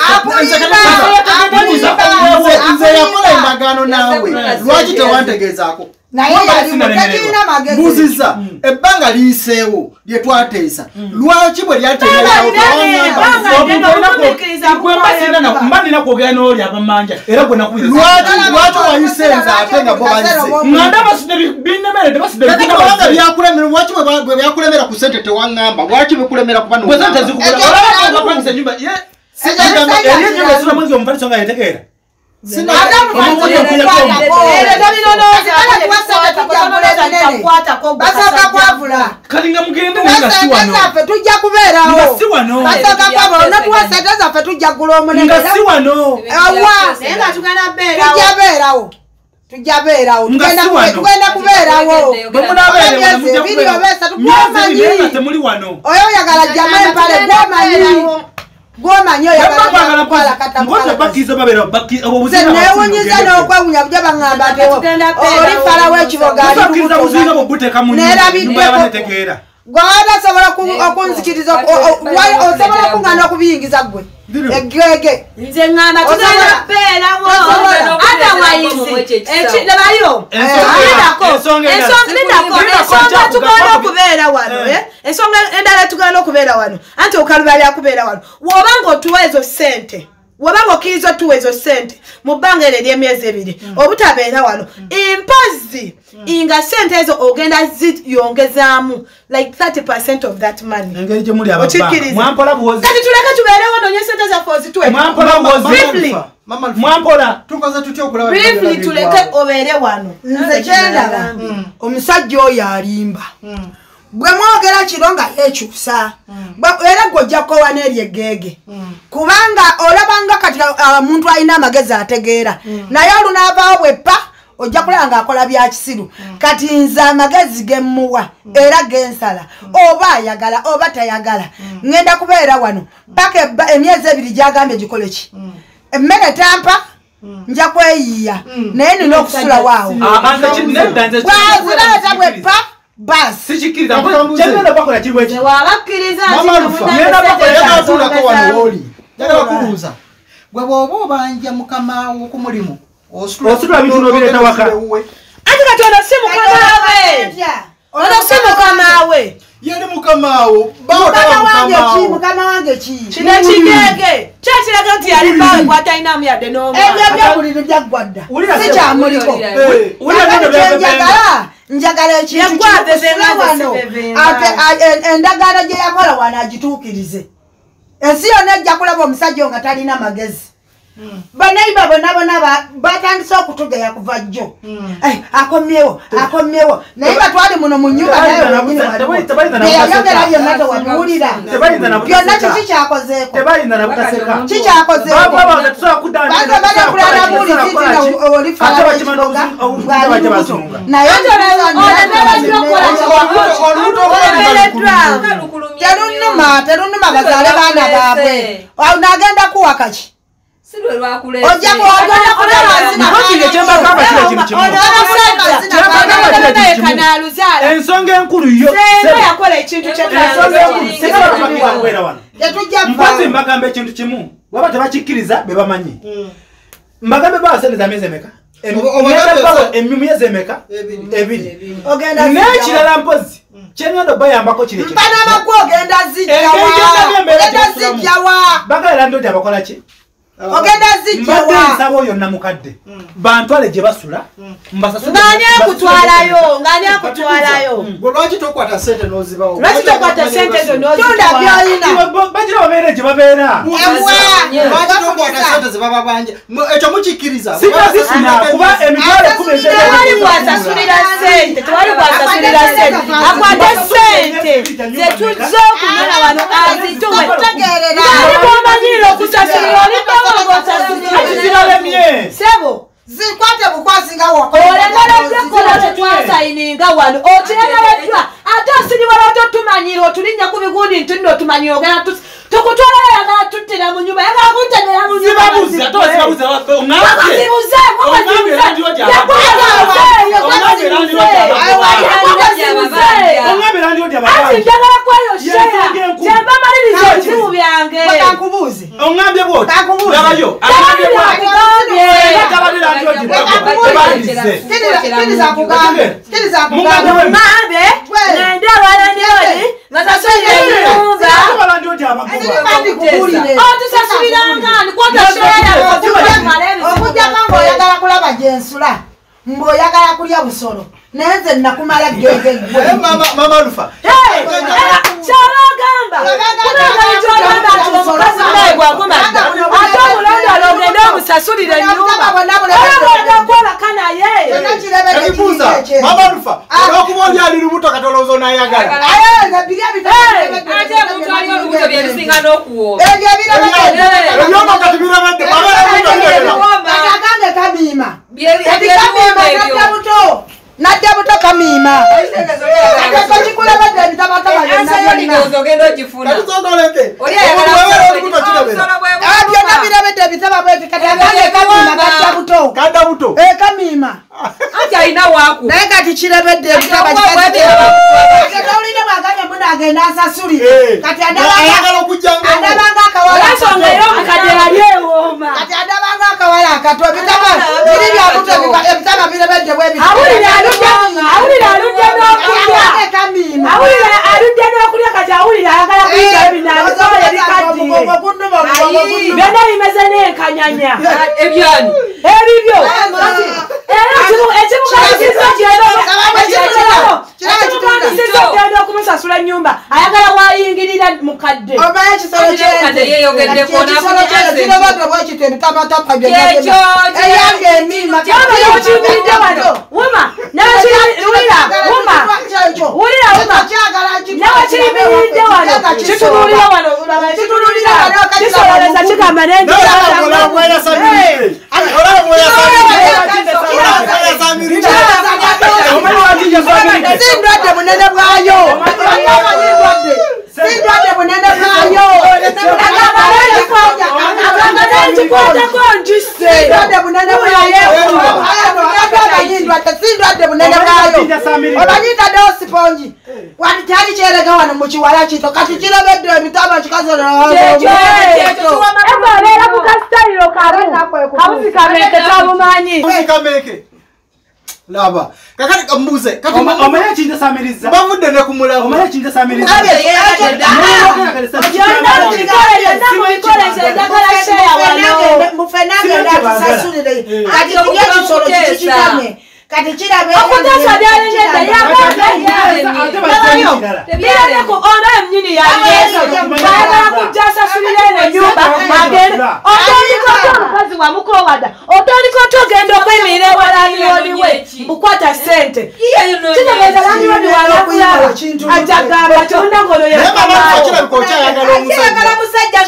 nze yakola endagaano naawe lwaki tewantegeezaako mbuziza ebbanga liyiseewo lye twateesa lwaki bwe lyatmbanina kwogera n'oli abamanja era gwe lwaki wayisenza ate nga bo nganda basudde binnemere tebasuddeanga byakulemera lwaki bwe byakulemera ku sente tewaŋŋamba lwaki bikulemera kuba sente zikugula olabapangisa ennyumba enyumba esula mwezi omupaliso nga yetegeera kalinga mugende nga si wano tujja kubeerawo nga si wano natuwasente zaffe tujja kugula omunene nga si wano tujja beerawo tujja beerawo tugenda kubeerawo temuli wano oyo oyagala jjamu empale gwomanyi newunyiza n'okwewunya bujja baŋŋamba oli falawo ekiboga nerabiddeeko gwatasobola okunzikiriza osobola okuŋŋana okubiyingiza gwe egege nze ŋŋamba tugenda kubeerawo otherwise ensonga tugenda okubeera wano ensonga endala tugenda okubeera wano anti okaluba lyakubeera wano woba ng'otuwa ezo ssente woba ng'okkiriza otuwa ezo ssente mu bbanga eryo ery'emyezi 2 obutabeera wano impozi nga ssente ezo ogenda ziyongezaamu like 30% of that money engeri gye muli abamwampola buwozi kati tuleke tubeerewo nonye ssente zaffe ozitwe mwampola tukoze tutya okulaba briefly tuleke obeere wano nze kyendaba omusajja oyo alimba bwe mwogera kiro nga yekyusa era gwojja kukowa n'eryo eggege kubanga olabanga kati omuntu alina amagezi ategeera naye olunaavaawo bweppa ojja kulaba ng'akola bya kisiru kati nze amagezi gemmuwa era gensala oba ayagala oba tayagala ŋŋenda kubeera wano paka emyezi 2 gyagambye gikole ki emmere tampa nja kweyiiya naye nina okusula waawo bwazireeta bweppa basi tulako wano woli njagala kubuuza gwe bw'oba obanja mukamawo ku mulimu ositula bintu n'obireeta waka ati kati ono si mukamaawe yali mukamaawo mukama wange ki kino ekigege kyekiraga nti yali bawe gwatalinamu yadde n'omwaebyabuliru byaggwadda si kyamuliko njagala ekintu wano endagaano gye yakola wano agituukirize ensi yonna ejja kulaba omusajja nga talina magezi banaiba bonna batandise okutugeya kuva jjo akomyewo naye batwali muno mu nyumba nayeyayogera byonna tewabiwulira byonna kiki kyakozeeko banakulana buulizizina olifalaekiboga naye terunuma bazaale baana baabwe nagenda kuwakaki ensonga enkulu yo mpozi mbagamba ekintu kimu waba tebakikkiriza be bamanyi mbagambe bawaseneza myezi emeka emyezi emeka 2 n'ekirala mpozi kyengenda obayambako kireogenda zijjawa bagalera ndi oti abakola ki ogenda zijjawa nsaba oyo namukadde bantwale gye basula ng'ani akutwalayo lwaki tokwata sente n'ozibawo lwaki tokwata sente zo tunda byolina bagira babeere gye babeera lwaki tokwata sente ze baba banja ekyo mukikkiriza sitazifuna kuba emitwalo 10 tewali bwasasulira sente akwate sente zetuzza okunona wano azituwe ali bwomanyire okusasulira olibbawogosasulira sebo zikwate bukwasinga olemereddwa kola tetwasayininga wano okiremereddwa ate tumanyi ogenda tukutwala yagala tuttira mu nyumba yagala kuttira mu nyumba njagala kweyo sheya kyemba maliriza ebizibu byange ongambye bwoti labayo oyagala kulaba gyensula ng'oyagala kulya busolo naye nze nakumala mama Lufa kyabagamba ate omulondolo ogende omusasulire enyumbaolabolakwolaka naye ebibuuza mama Lufa olwokuba oli ali lubuto katolooza onayagala ebyono kati birabadde kamiima nadda buto kamiima kikulabadde byonna birabedde ebitaba bwekikatigadda buto kamiima naye kati kirabedde ebitaba olina mwaganya munagenda asasulire kati andabanga akawala akato ebitaba biri byabuto ebitaba birebedde bwebitawulira aludde n'okulya kati awulira ayagala kuyiga ebinabisobola ebikaddiye byonna bimeze n'enkanyanya ebibyo ekimukakisiza ogenda okumusasula ennyumba ayagala wayingirira mukadde eyangeemimakibiridde wano wuma nawakibiridde wano kitululira wano kisololeza kigamba sindwadde bunene bwayo kikwatako njuse sindwadde bunene bwayo obanyitaddewo sipongi wati kyali kyerega wano mukiwala kito kati kirabedde emitaba kikazoabeera ku kasitayiro kabuzikameke tabumanyi laba kakati kambuze omanya kinja samiriza bavudde ne kumulaba omanya kinja samiriza kati kirabe okutasa byalengedde yabireko ono emnyini yabayagala kujja asasulira eno ennyumba agenda otolikoto omukazi wamukowada otolikoto ogenda okwemirira ewala alioniwe bukwata sente kitegeeza landioni walakulaba ajagamba kyondagolo yakiyagala musajja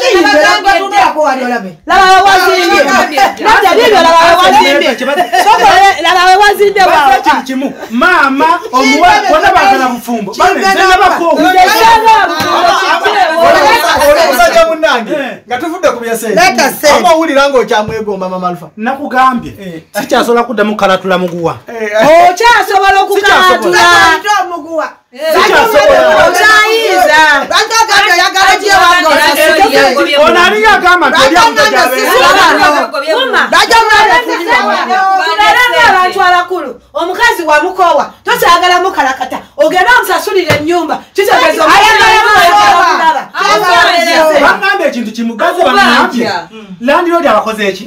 laba wewazimbye najabibyo laba wewazimbye laba wewazimbye kimu mama omuwala bona bagala bufumbo omusajja munnange nga tuvudde ku byasente amawulira ng'okyamwegomba mama Lufa nakugambye sikyasobola kuddamu kalatula muguwa okyasobola okukalatula onalinga agamba abantu abakulu omukazi wamukowa tokyagala mukalakata ogenda omusasulira ennyumba kitegeeza bagamba ekintu kimugazi banampya landiroodi abakoze eki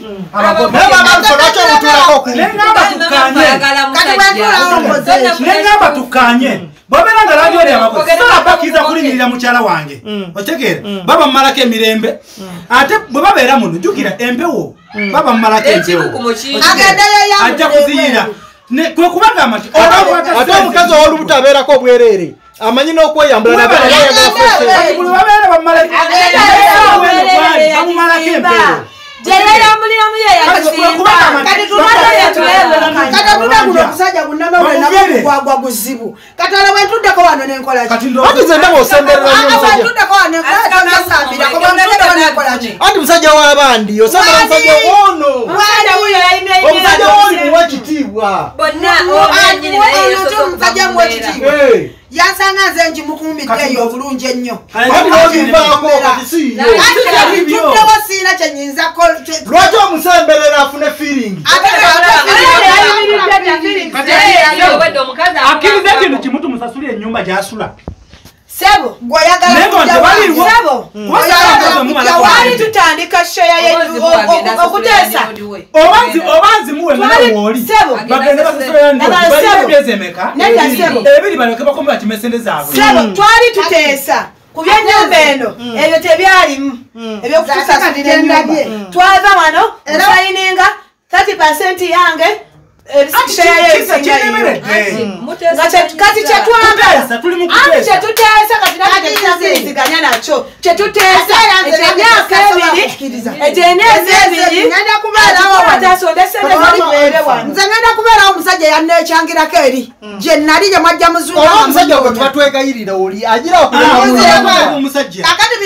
nengamba tukanye bwabera nga landiroodi abakoze sola bakkiriza kulimirira mukyala wange otegeera baba mumalako emirembe ate bwe babeera muno jjukira empewo baba mumalako empewo ajja kuziyira kwe kubagamba nti ate omukazi ow'olubuto abeerako obwereere amanyi n'okweyambula babeera bamumalako empewo kusajja kunnama wena kuzibu katala wentuddeko wano nenkola ki ati zenda bosemberera wentuddeko wano nenkola ki ati musajja w'abandi osanga musajja ono omusajja w'oli muwekitiibwa omusajja muwekitiibwa yansanga nze njimukumiddeyo obulungi ennyo tuddewo siina kyenyinza lwaki omusemberera afune feeling akkiriza ekintu kimu tumusasula ennyumba gy'asula sebo wali tutandika sheya okuteesa obanzi muwe mwoli bagende basasula emeka ebiri baleke bakome bakimesende zaabwe sebo twali tuteesa ku byennyumba eno ebyo tebyalimu ebyokutusasulira ennyumba twava wano sayininga 30% yange kati kyetwagala anti kyetuteesa katinaziganya nakyo kyetuteesa emyaka ebiri emyezi ebiri nze ngenda kubeerawo omusajja yannekyangirako eri gye nali gye mwajja muzuomusajja gwe twatwegayirira oli agira kakati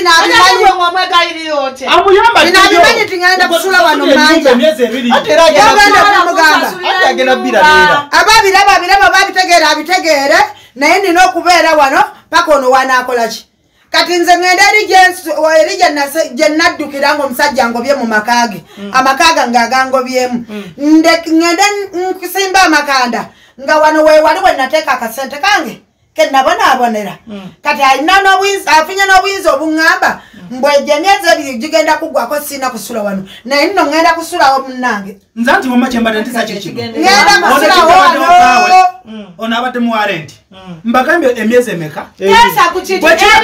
binabimanyi tingenda kusula wano manja yogenda kumugamba ababiraba babitegeere naye nina okubeera wano paka ono wanaakolaki kati nze ngenda eri gye naddukira ngaomusajja ngobye mu makage amakaga ngaagangobyemu ngende nkusimba amakanda nga wano wewali wenateeka akasente kange kenabonaabonera kati afunye n'obuyinza obuŋŋamba mbwejja emyezi ebiri gigenda kuggwako siina kusula wano naye nno ngenda kusulawo munnange nze nti wama kyembadde ntisa kikino ngenda kusulawo wano ono abadde mu warenti mbagambye emyezi emeka teesa ku kiti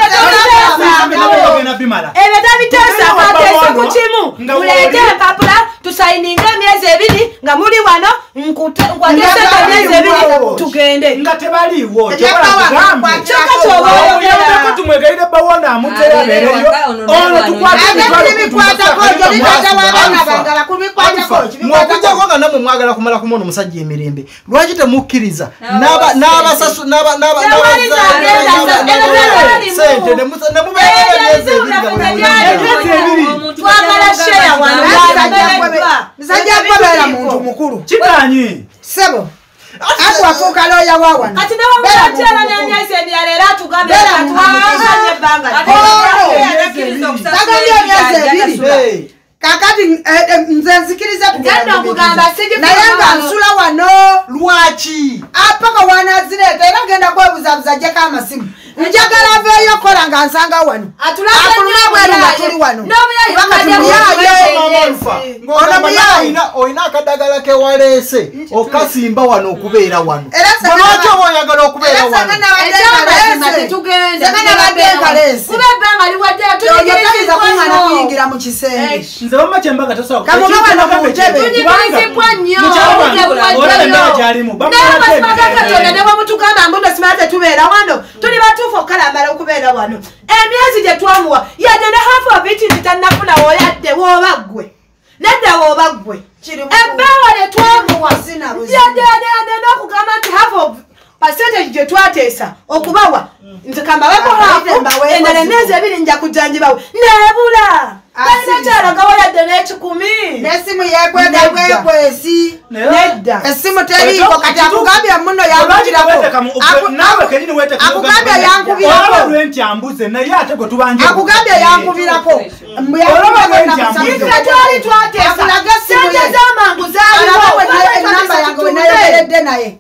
ebyo tabiteesa kateesa ku kimu muleete empapula tusayininga emyezi ebiri nga muli wano nkwateseka emyezi ebiri tugende nga tebaliiwo kyokka tumwegaire bawona amuteyo abeereyo ono mwokujjako nga namwe mwagala kumala kumona omusajja emirembe lwaki temukkiriza sente twagala sheya wano musajja akobeera muntu mukulu kitanyi sebo atwafuuka looya wawano kati newamulatera n'emyezi emirala era atugambye katwaganye ebbanga bagambye emyezi ebiri kakati nze nzikiriza genda okugamba naye nga nsula wano lwaki apaka wanazireeta era genda kwebuzabuza jjako amasimu njagala aveeyo kola nga nsanga wano akulumabwera nga tuli wano olina akadagala kewaleese okasimba wano okubeera wano lwaki oba oyagala okubeera wano oyagaliza kuŋŋana kuyingira mu kisenge nze wama kyembaga tosobola kamuga wano mu ntebe tunyigizibwa nnyo nebwemutugamba mbuno simala tetubeera wano tuli batuufu okukalambala okubeera wano emyezi gye twamuwa yadde ne hafu obiti ntitannafunawo yadde wooba ggwe nedda wooba ggwe ebbaawa lye twamuwa yadde n'okugamba nti hafu percentage gye twateesa okubawa nti kambaweko hafu endala emyezi ebiri nja kujjanjibawe neebula balinakyalagawo yadde n'ekikumi n'essimu yekwega bwekwesi nedda essimu teriiko kati akugambye muno akugambye yankubirako twali twateesa sente z'amangu enamba yange wenayogeredde naye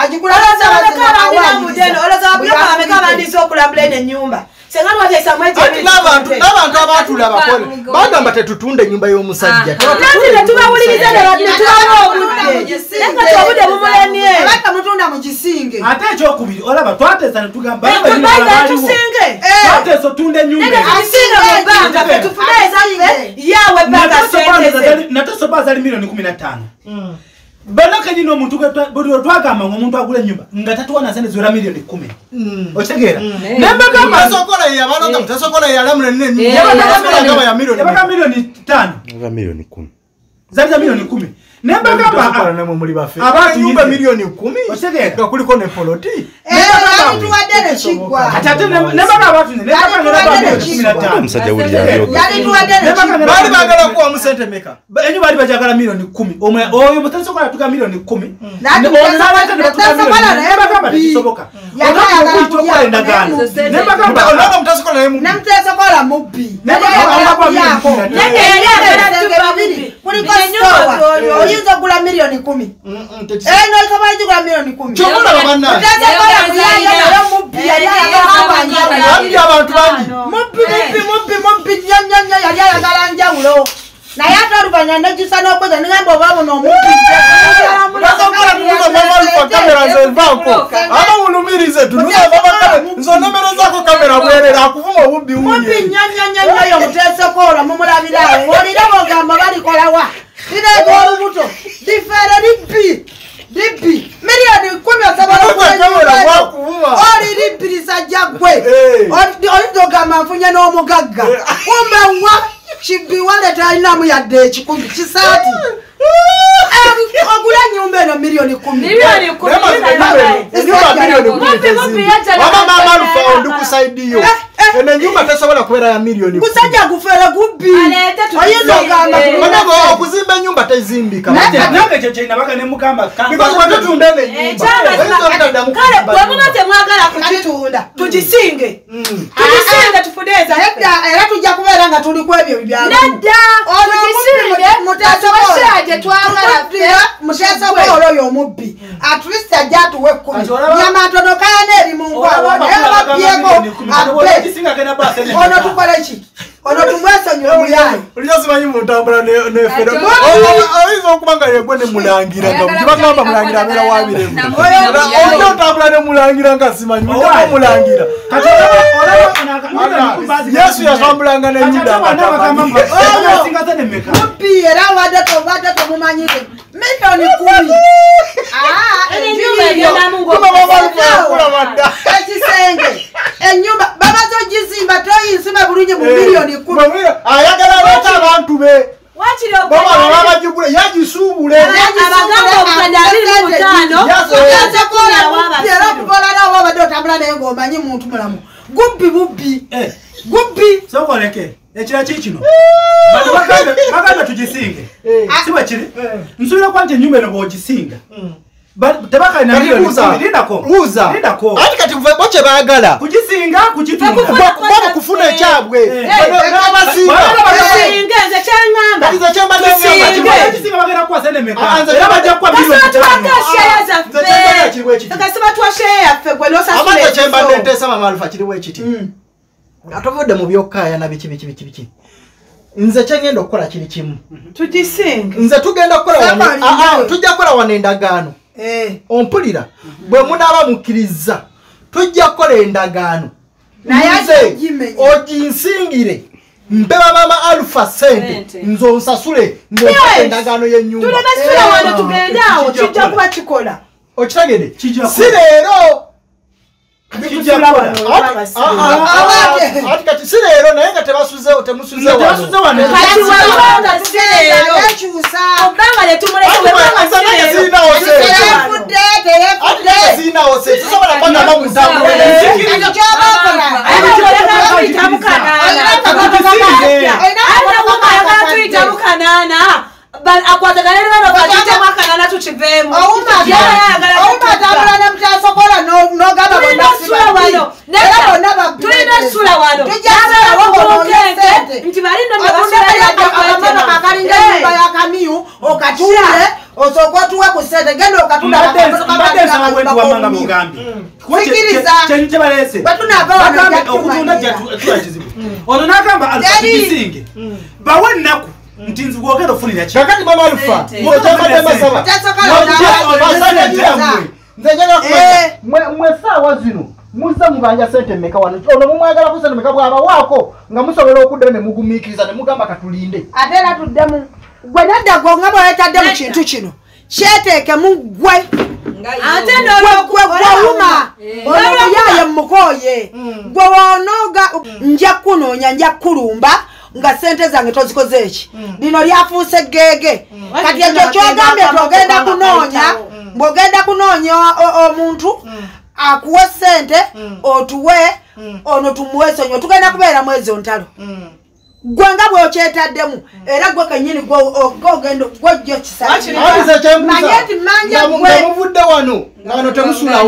olozabulyokameka abandiisa okulambula eno ennyumba senga lwateesa n'abantu abatulaba bagamba tetutunda ennyumba y'omusajja tetubawuliriza netubawa obudde nga obudde bumulemye mutunda mu kisinge ate ekyokubiri olaba twateesa netugamba twateesa otunda ennyumba ekisinge mubbanga fetufuna ezaffe yawe ebbanga sente natesoba zali milioni 15 Balaka nyino omuntu twagamba ng'omuntu agula ennyumba nga tatuwana sente ziwera miliyoni 10. Okitegeera? Nembagamba sokola yabalonga mutasokola yalamula nene. Yabaga miliyoni 5. Yabaga miliyoni 10. Zabiza miliyoni 10. Nembagamba namwe muri bafe. Abantu nyumba miliyoni 10. Okitegeera? Nga kuliko ne poloti. Tuwadde chigwa. Atate nembagamba abantu nembagamba Musajja wuli yabyo. Yali tuwadde chigwa. Bali bagala kuwa mu sente meka. Enyu bali bajagala miliyoni 10. Omwe oyo mutasokola tuka miliyoni 10. Nati mutasokola nembagamba kisoboka. Olanga mutasokola naye mu. Namutasokola mubbi. Kuliko stowa. Oyinza kugula miliyoni 10. No isobola kugula miliyoni 10. Chomola babanna. Mutasokola kuyaya nayo mubbi yali ayagala abantu bangi. Mubbi nyanya yali ayagala njawulo. Naye ate oluvanyuma negisa n'okweza nigamba obabona omubbi. Basokola kuuza mama kamera zevaako. Abawulumirize tunuza baba nzonomero zako kamera bwerera akuvuma obubbi wuye. Mubbi nyanya yo muteesokola mumulabirawo. Olirabo ngamba balikola wa. Lirego olubuto. Difere Lipi. Miliyoni 10 osobola okuwera. Oli lipi lisajja gwe. Olidogamba nfunye n'omugagga. Kumbe wa kibiwale talinamu yadde ekikumi kisaati. Ogula nyumba eno miliyoni 10. Miliyoni 10. Nyumba miliyoni 10. Mama mama Alpha ndukusaidiyo. Ene nyumba tasobola kuwera ya miliyoni 10. Kusajja kufera gubbi. Oyizogamba Manago okuzimba nyumba tezimbika. Nange kyo kyina baka ne mugamba Because watutunda ne nyumba. Kale bwemuna temwagala kukitunda. Tugisinge. Tugisinge tufudeza. Era tujja kubeera nga tuli ku ebyo byalo. Nedda. Tugisinge. Mutasobola twagala muteesobola oyo omubbi. At least ajja atuwe 10. Nyama ntono kayana eri mu nkwawa. Era babyeko. Ono tukole ki? Ono tumwesonyiwe muyayi. Ulinyasimanyi mutambula nefera. Oyiza okubanga yegwe ne mulangira nga mukibagamba mulangira abeera wabiremu. Oyo otambula ne mulangira nga simanyi mutaka mulangira. Yesu yasambulanga ne Yuda mubbi era wadde tomumanyike. Miliyoni 10. Ekisenge. Ennyumba babazo gizimba toyinsiba bulungi mu miliyoni 10. Ayagala leta abantu be. Wakiri Baba babajugule yagisuubule. abagamba omukadde 25. Era okukola nawo wabadde otambula naye ng'omanyi muntu mulamu. Gubbi. sokoleke ekira kikino bagamba tugisinge siwe kiri nsubira kwanje nyumba eno bwogisinga tebakali na miliyoni 10 lindako ati kati boche baagala kugisinga kugitunda baba kufuna ekyabwe n'abasinga nze kyangamba nze kyamba kugisinga bagenda kukwasa n'emeka era bajja kukuwa miliyoni 5 tukasiba twasheya yaffe gwe amata nosasula kyemba nteesa mama Alpha kiriwo ekiti atovudde mu byokkaaya na biki nze kyengenda okukola kiri kimu tugisinga nze tugenda kukola tujja kukola wano endagaano ompulira bwe munaaba mukkiriza tujja kukola endagaano naye oginsingire mpeba mama Alpha sente nze onsasule endagaano y'ennyumba tulabasula wano tugende awo kijja kuba kikola okitegede si leero kati si leero naye nga tebasuzeewo temusuze wano sirinawo se tusobola kwagamba mutambukanana akwataganirano bakite mwakanana tukiveemu oumatambulana mutasokola nogamba tulina sula wano nti balino kakalinga nyumba yakamiyu okatule osooka otuwe ku sente genda okatula ono nagamba alkisinge bawe ennaku nti nzigwogera ofunira ki kakati mama Alpha mwe saawa zino muza mubanja sente mmeka wano ono mumwagala ku sente mmeka bwaba waako nga musobola okuddayo ne mugumiikiriza ne mugamba katulinde ate era tuddemu gwe nadda gwo nga bwetadde mu kintu kino kyeteke mugwe ate gwewuma onoyaye mukoye gwe wonoga nja kunoonya nja kulumba nga sente zange tozikoze eki lino lyafuuse gege kati ekyo kyogambye togenda kunoonya bwogenda kunoonya omuntu akuwe sente otuwe ono tumuwesonyo tugenda kubeera mwezi ontalo gwe nga bwokyetaddemu era gwe kenyini gwogenda gwojjo kisamanyeti manja gwemuvudde wano nga wano temusulawo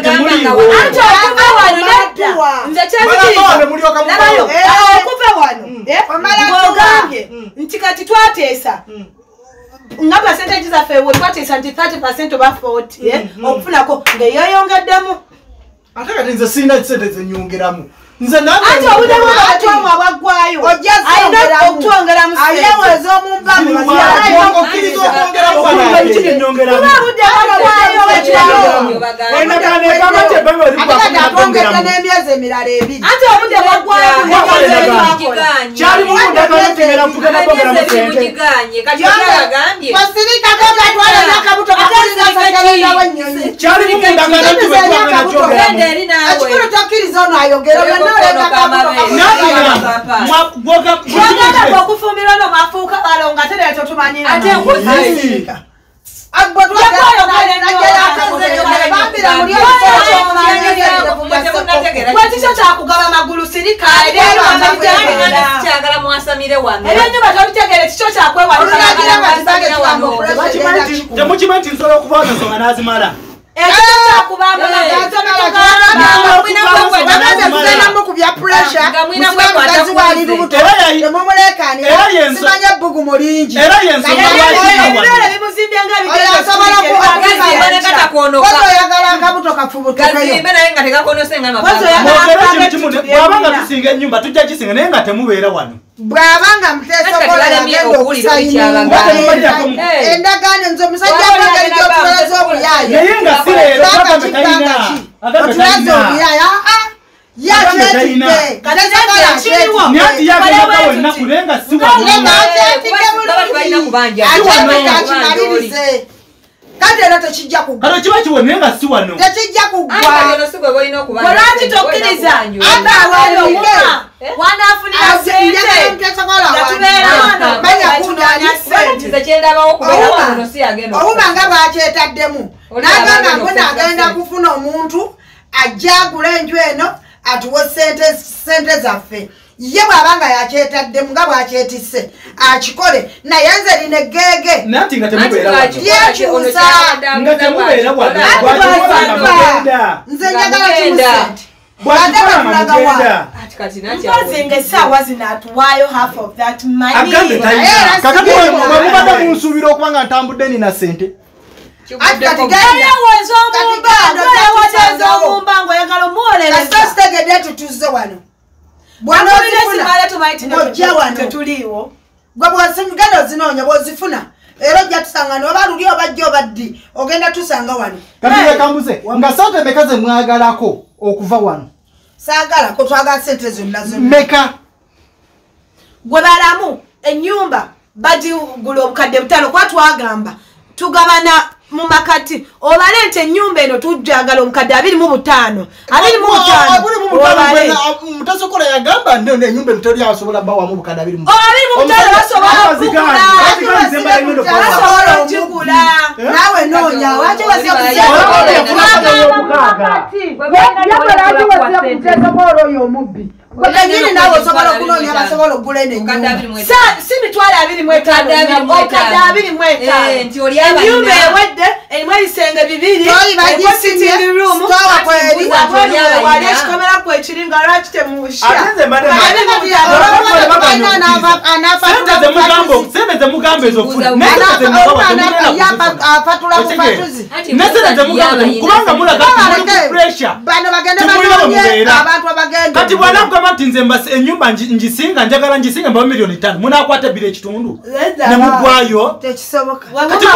okuva wano omalaogambye nti kati twateesa nga percentage zaffe we twateesa nti 30% oba 40 okufunako ng'eyeyongeddemu ate kati nze sirina sente zenyongeramu nze ate obudemu abatuomu abwaggwayo alina okutwongeramu ayeweza n'emyezi emirala ebiri ate obudde ekikulu tokkiriza ono ayogera okufumbira no mafuuka balonga tere totumanyira kwekikyo kyakugaba magulu sirikaeryanyuba tobitegere kikyo temukimanyi nti nsobola okuba nsonga n'azimala bwabanga tusinga enyumba tujja kisinga naye nga temubeera wano bwabanga endagaano nze omusajja gyokulalaza obuyaaya naye nga sireero otulaze obuyaaya nati yagenda wennaku naye nga siwanoakimalirize kati era tekijja kugwa kano kiba kiwe naye nga si wano tekijja kugwa lwaki tokkiriza wanafunira obuma nga bwakyetaddemu nagamba ngwe nagenda kufuna omuntu ajja agula enju eno atuwe sente zaffe ye bw'abanga yakyetaddemu nga bwakyetisse akikole naye nze lina eggege nati nga temubeera lyekyusa nga temubeera wano nze njagala kimusente mpozinga essaawa zino atuwaayo half of that money kakati wemubadde munsuubira okuba nga ntambudde nina sente omumba ngaoyagala omuwolerezasitegedde tutuze wano bwanojja wano tetuliiwo gwe bwogenda ozinoonya bwozifuna era ojja tusanga noba luli obajja obaddi ogenda tusanga wano kati lekambuze nga sente meka ze mwagalako okuva wano saagalako twagala sente zonna meka gwe balamu ennyumba bagigula obukadde butano kuba twagamba tugabana mu makati obale nti ennyumba eno tujjagala omukadde 25 mutasokola yagamba nno ennyumba eno teri asobola bawamu obukadde 25 basobola okigula naawe noonya waki waseokuteesobola oyo omubbi Gini nawe osobola okunoonya basobola okugula ennyumba. Si mitwalo 25 ennyumba ewedde erimu ebisenge 2 sitting room wali ekikomera ku ekiri nga lwaki temusha sente zemugambe ezokufuna kubanga mulaga pressure kati bwanagamba nti nze ennyumba ngisinga njagala ngisinga mba milioni 5 munakwata bira ekitundu ne mugwayo tekisoboka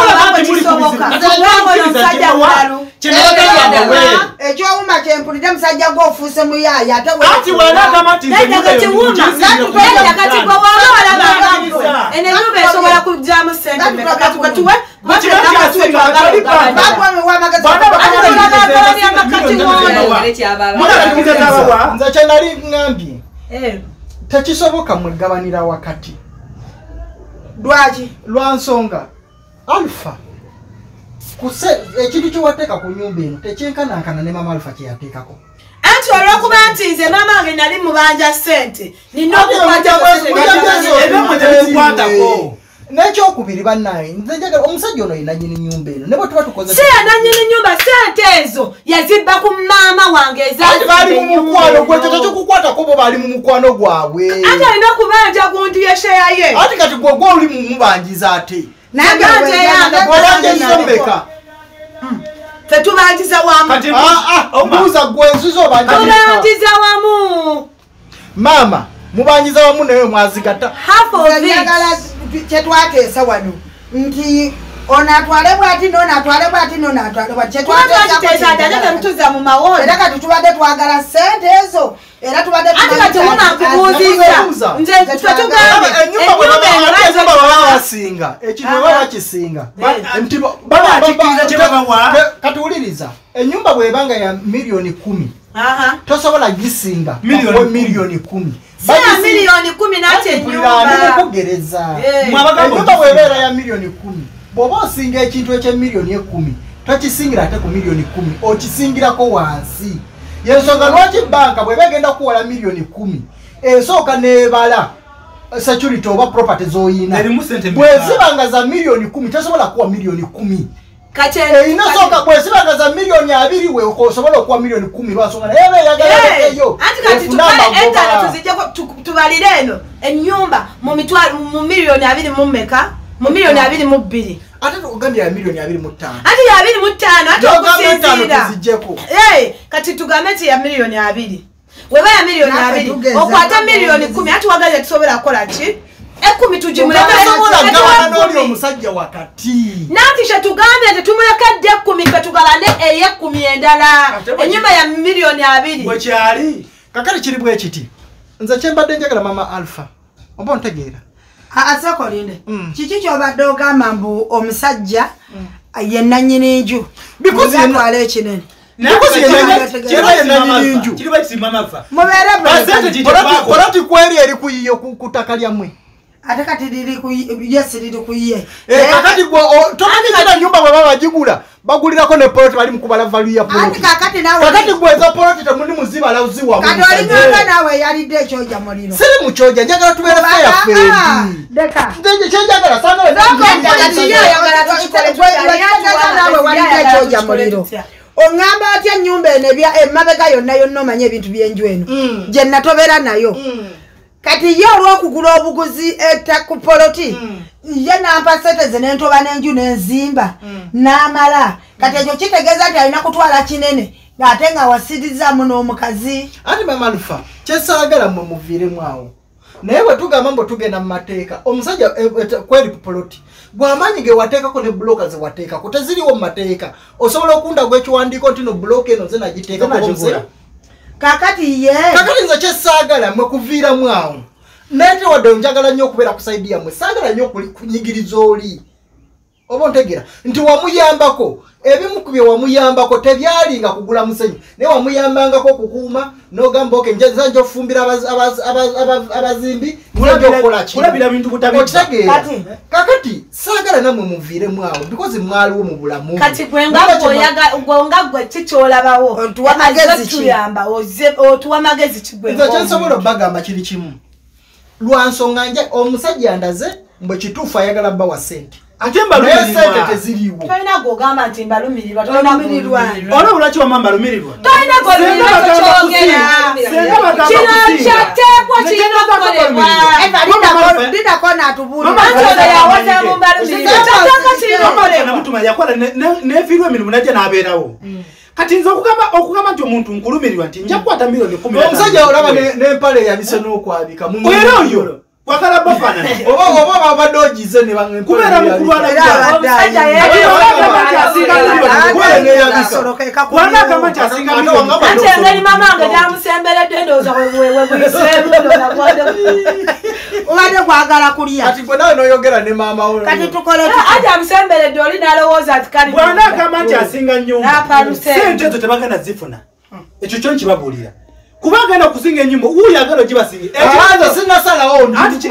ekyowuma kyempulidde musajja gwofuuse muyaaya ati bwanagamba nti enyumba esobola kujjamu sente nze kyenali ŋŋambye tekisoboka mwegabanira wakati lwaki lwa nsonga Alpha ekintu kyewateeka ku nyumba eno tekyenkanankana ne mama Alpha kyeyateekako anti olwokuba nti nze maama wange nali mubanja ssente nina okukwatako n'ekyokubiri bannaye nze njagala omusajja ono yina nyini nyumba eno ne bwe tuba tukoze si yananyini nyumba ssente ezo yazibba ku maama wange bali mu mukwano gwe tekikukwatako bo bali mu mukwano gwabwe ate alina okubanja gundi yesheya ye ati kati gwe gwe oli mumubanjiza ate nangeobeka tetubanjiza wamu obuuza gwe ensuzi obanjiza wamu maama mubanjiza wamu naye mwazigata njagala kyetwateesa wano nti onatwale bwati nonatwale bwati nonatwale bwati kyetwateesatemutuza mu mawooli era kati tubadde twagala sente ezo era tubadde tunakubuuziza nze enyumba baba basinga ekino baba bakisinga kati wuliriza enyumba bwebanga ya milioni 10 tosobola gisinga milioni 10 milioni 10 nati kugereza enyumba bwebeera ya milioni 10 bw'oba osinga ekintu eky'emilioni 10 tokisingira ate ku milioni 10 okisingirako wansi yensonga lwaki banka bweba egenda kuwola milioni 10 esooka neebala security oba property zoyina bwezibanga za milioni 10 tosobola kuwa milioni 10 eyina sooka bwezibanga za milioni 2 we osobola okuwa milioni 10 lwansonga naye beyagalaeyo tubalire eno ennyumba mu milioni 2 mu mmeka mu milioni 22 ate ogambye ya milioni 25 ate ya 25 ate okusinzira kati tugambe nti ya milioni 2 weba ya milioni 2 okwata milioni 10 ate wagaze tusobola kukola ki 10 tugimulekali omusajja wakati nanti kyetugambe nti tumulekadde 10 ketugabane ey'10 endala enyumba ya milioni 2 bwekyali kakali kiri bwe kiti nze kyembadde njagala mama Alpha oba ontegeera asakolinde kiki kyobadde ogamba mbu omusajja yennanyini nju atwala ekinene poloti kweri eri kuyiye kutaka lyammwe ate kati liri kuyiye kakati tomanyiira nyumba bwe baba bagigula bagulirako ne poloti bali mukubala valu ya poloti kakati gweza poloti temuli muzibala ziwa kati olinganga nawe yalidde ekyoja muliro siri mukyoja njagala tubeere feya fendi kyenjagala nawe walidde ekyoja muliro oŋŋamba atya ennyumba eno emabega yonna yonna omanye ebintu byenju eno gye natobera nayo kati ye olw'okugula obuguzi ku poloti ye nampa sente ze nentoba n'enju n'enzimba n'amala kati ekyo kitegeeza nti alina kutwala kinene ate nga wasirizaamu n'omukazi ati mama Alpha kyesaagala mwe muviiremu awo naye bwe tugamba mbu tugenda mu mateeka omusajja kweri poloti bw'amaanyi ge wateekako ne buloka ze wateekako teziriwo mu mateeka osobola okunda gw'ekiwandiiko nti no buloka eno ze nagiteekako kakati nze kyesaagala mwe kuviiramu awo naye tewadde njagala nnyo okubeera ku saidi yammwe saagala nnyo kunyigiriza oli oba ontegera nti wamuyambako ebimu ku bye wamuyambako tebyalinga kugula musenyu naye wamuyambangako okukuuma n'ogamba oke nja ofumbira abazimbi kulabira bintu otegeera kakati saagala nammwe muviiremu awo because mwaliwo mu bulamu kati gwenga gwe kikyolabawo otuwa magezi nze kyensobola obbagamba kiri kimu lwansonga nje omusajja ndaze mbwe kituufu ayagala bbawa sente ate mbalumirirwa teziriwo tolina gogamba nti mbalumirirwa tolinalumirirwa olabula kiwama mbalumirirwa tolina kyateekwa kirina okukolebwa lidako natubuulira yakola nefiirwa emirimu najja n'abeerawo kati nze okugamba nti omuntu nkulumirirwa nti nja kukwata milioni 10 omusajja olaba n'empale yabise n'okwabika era oyo wakala bafana oba badojize ne bange kubera mukulwana kwana kama chasinga ate ngani mamanga jamusembelede ndoza wewe obade kwagala kulia kati bwe nawe noyogera ne mama wo kati tukole ate amusembelede oli nalowooza ati kali bwana kama chasinga nyumba sente zo tebagenda zifuna ekyo kyo nkibabulira kubagenda kusinga enyumba uyagala gibasinga ekyo sinasalawo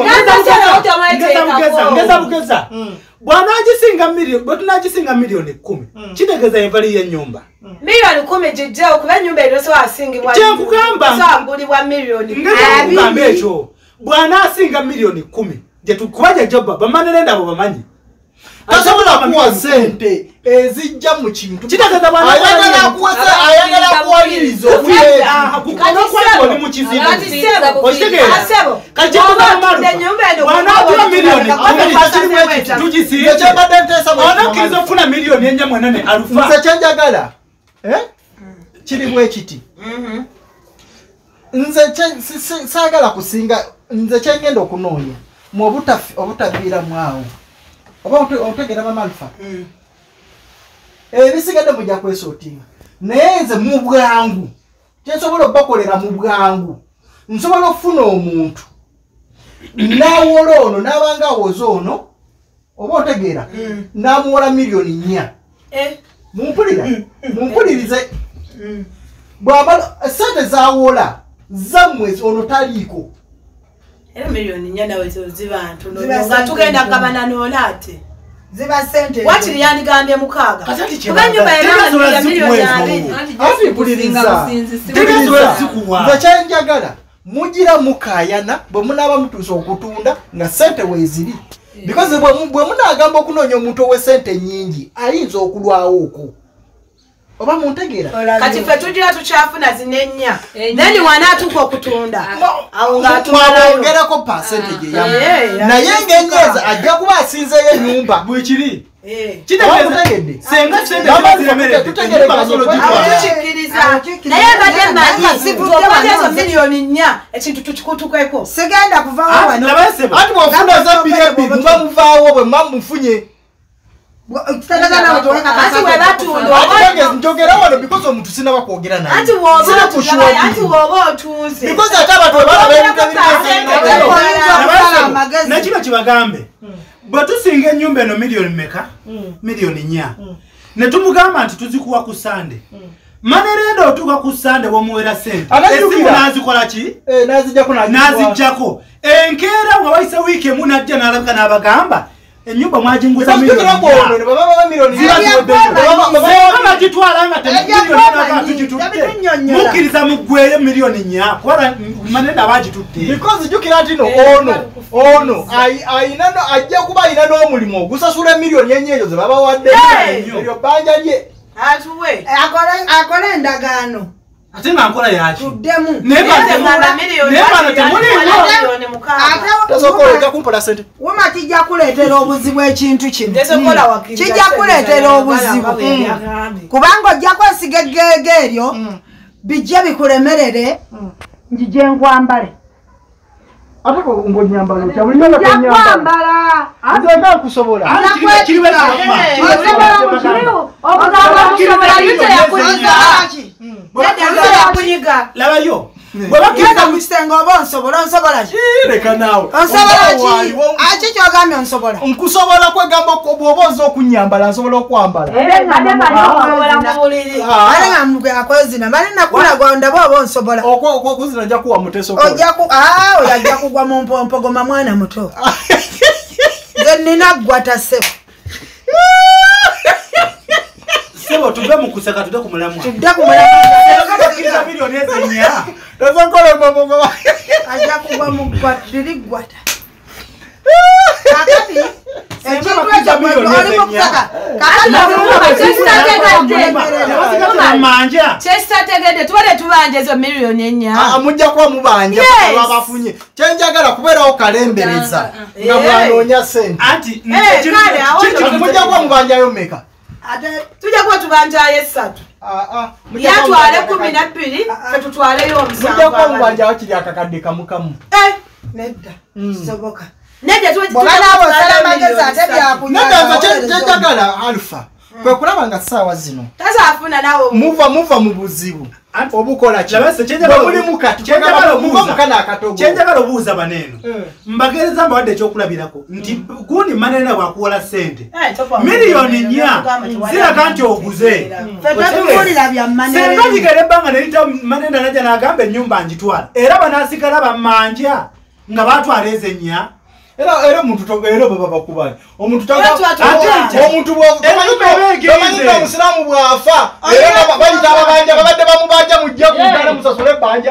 ngeza bugeza bwana agisinga milioni batunagisinga milioni 10 kitegeza evali y'ennyumba milioni 10 jijjeo kuba ennyumba ero so asingibwa kyekugamba sambulibwa milioni ngamba ekyo bwana asinga milioni 10 jetukubaja joba bamanene abo bamanyi tasobola kuwa sente ezijja mu kintu kitegeza bwana ayagala kuwaliriza kukono kwako ni mu kizibu asebo kati bwana atua milioni tugisinga kyabadde ntesa bwana kiriza ofuna milioni ennya mwenene alufa nze kyenjagala kiri bwe kiti nze saagala kusinga nze kyengenda okunoonya mu obutaviira mwawo oba otegera bamalufa ebisigadde mujja kwesootinga naye nze mu bwangu kyensobola okubakolera mu bwangu nsobola okufuna omuntu nawola ono n'abanga awoza ono oba otegeera n'amuwola milioni 4 mumpulirize bw'aba sente zawola zammwe ono taliiko era milioni 4 nawe ziba ntono nga tugenda gabana n'ola ate ziba sente wakiri yandigambye mukaaga kuba nyumba era milioni 2 nze kyenjagala mugira mukayana bwe munaaba mutuusa okutunda nga sente weeziri because bwe munaagamba okunoonya omuntu ow'esente nnyingi ayinza okulwawo okwo oba muntegeera kati ffe tugira tukyafuna zinennya neni wanaatuuka okutunda awo ng'atundaongerako pasente gye yamu naye ng'enyeeza ajja kuba asinzeyo ennyumba bwekiri kitegeedde senga sente tukikkiriza naye badde manyi ezo milioni 4 ekintu tukikutukeko sigenda kuvaawo wano ati bwofuna za birebi muba muvaawo bwe muba mufunye ati webatunda njogera wano because omuntu sinaba kwogera naye ati woba otuuze because ate abantu nekino kibagambe bwe tusinga ennyumba eno milioni meka milioni 4 ne tumugamba nti tuzikuwa ku sande manerenda otuuka ku sande bwomuwera sente esimu nazikola ki nazijjako enkeera nga wayise wiiki emu najja n'alabika n'abagamba enyumba mwajinguza miliyonibagitwala nga mukiriza mugweyo miliyoni 4 kubanga manene abagitutte because jukira nti ono ajja kuba ayina n'omulimu ogusasula miliyoni enye ezo ze babawadde eryo bbanja lye atuwe akole endagaano ate nga nkola yaki tuddemu tasokoleka kumpola sente wama kijja kuleetera obuzibu ekintu kino kijja kuleetera obuzibu kubanga ojja kwesiga eggeege eryo bijje bikulemerere njije nkwambale ate ngonyambala kyabulinakwambala nzenga kusobola labayo bwebakiriza mukisenga oba onsobola leka naawe aki kyogambye onsobola nkusobola kwegamba bwoba oza okunyambala nsobola okwambala ale nga mugwe akwezina mali nakulagonda bwoba onsobola okuzina nja kuwa muteso oyajja kugwa mu mpompogoma mwana muto nze nina ggwata sebo sebo tuve mu kuseka tudde ku mulamwa milioni ezenya tasokola mpompogoma ajja kugwa mu ggwata kakati ekintu ekyo oli mu kuseka kyekitategedde tubale tubanja ezo miliyoni 4 mujja kuba mubanja abafunye kyenjagala kubeerawo kalembereza nga mwanoonya sente mujja kuba mubanjayo meka tujja kuba tubanjayo 3 yatwale 12 fetutwaleyo mujja kuba mubanjayo kiri akakadde kamukamu nedda soboka nedda bwana abasala magezi ate byakunyala nedda alfa kwe kulaba nga saawa zino tasa afuna nawo muva mu buzibu obukola kyabuli mukati kyenjagala obuuza baneeno mbagereza mbawadde ekyokulabirako nti gundi manena bwakuwola ssente miliyoni 4 ziraga nti oguze senga zigera ebbanga nerita manenda najja n'agamba ennyumba ngitwala era banaasigala bamanja nga baatwala ezo ennya era omuntu era baba bakubali omuntu omusiraamu bwafa era bayita ababanja babadde bamubanja mujja kugala musasule ebbanja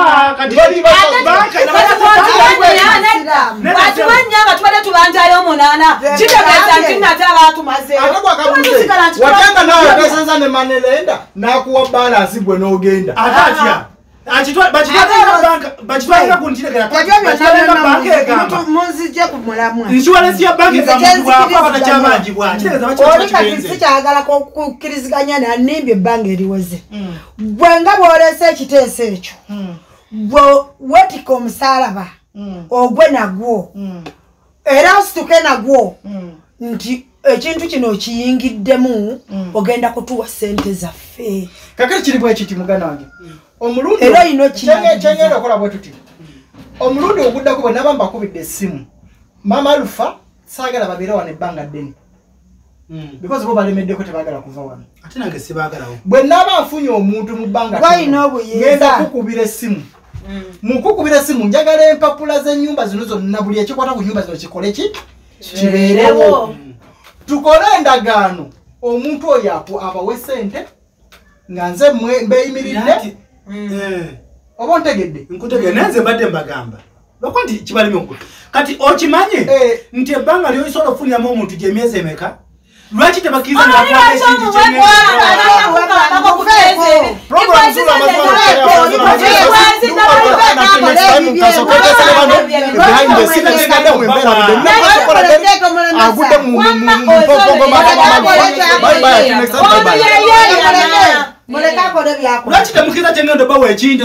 atiwanyanga tubadde tubanjayo 8 kitegeeza nti nate abatumaze watanga nawe atesenza ne manelenda nakuwa balansi gwe n'ogenda atya bakitwalira ku ntiregera munzije ku mulamwa insurance ya banki zamugwa abatakyabangibwa sikyagala kukkiriziganya nanimba ebbanga eriwoze gwenga bwolesa ekiteeso ekyo wetika omusalaba ogwe nagwo era osituke nagwo nti ekintu kino okiyingiddemu ogenda kutuwa ssente zaffe kakati kiri bwekiti mugana wange omulundi era ino kyengenda okola bwe tuti omulundi oguddako bwe naba mbakubidde essimu mama Alpha saagala babeera wano ebbanga ddene because bo balemeddeko tebaagala kuva wano ate nange sibaagalawo bwe naba nfunye omuntu mu bbanga genda kukubira essimu mukukubira essimu njagala empapula z'ennyumba zino zonna buli ekikwata ku nnyumba zino kikole ki kibeerewo tukole endagaano omuntu oyo abawe ssente nga nze mbeyimiridde oba ntegedde nkutegedde nanze mbadde mbagamba lwako nti kibalimi okutu kati okimanye nti ebbanga lyoyisobola ofuniramu omuntu gy'emyezi emeka lwaki tebakkiriza natwala ekintu lwaki temukkiriza kyengendo bawa ekintu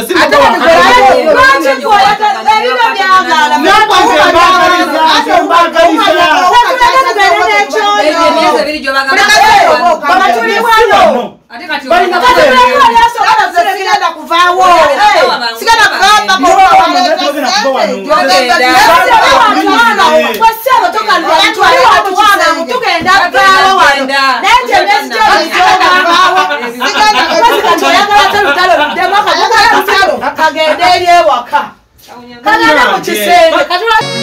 kagenda eri ewaka kagenda mu kisenge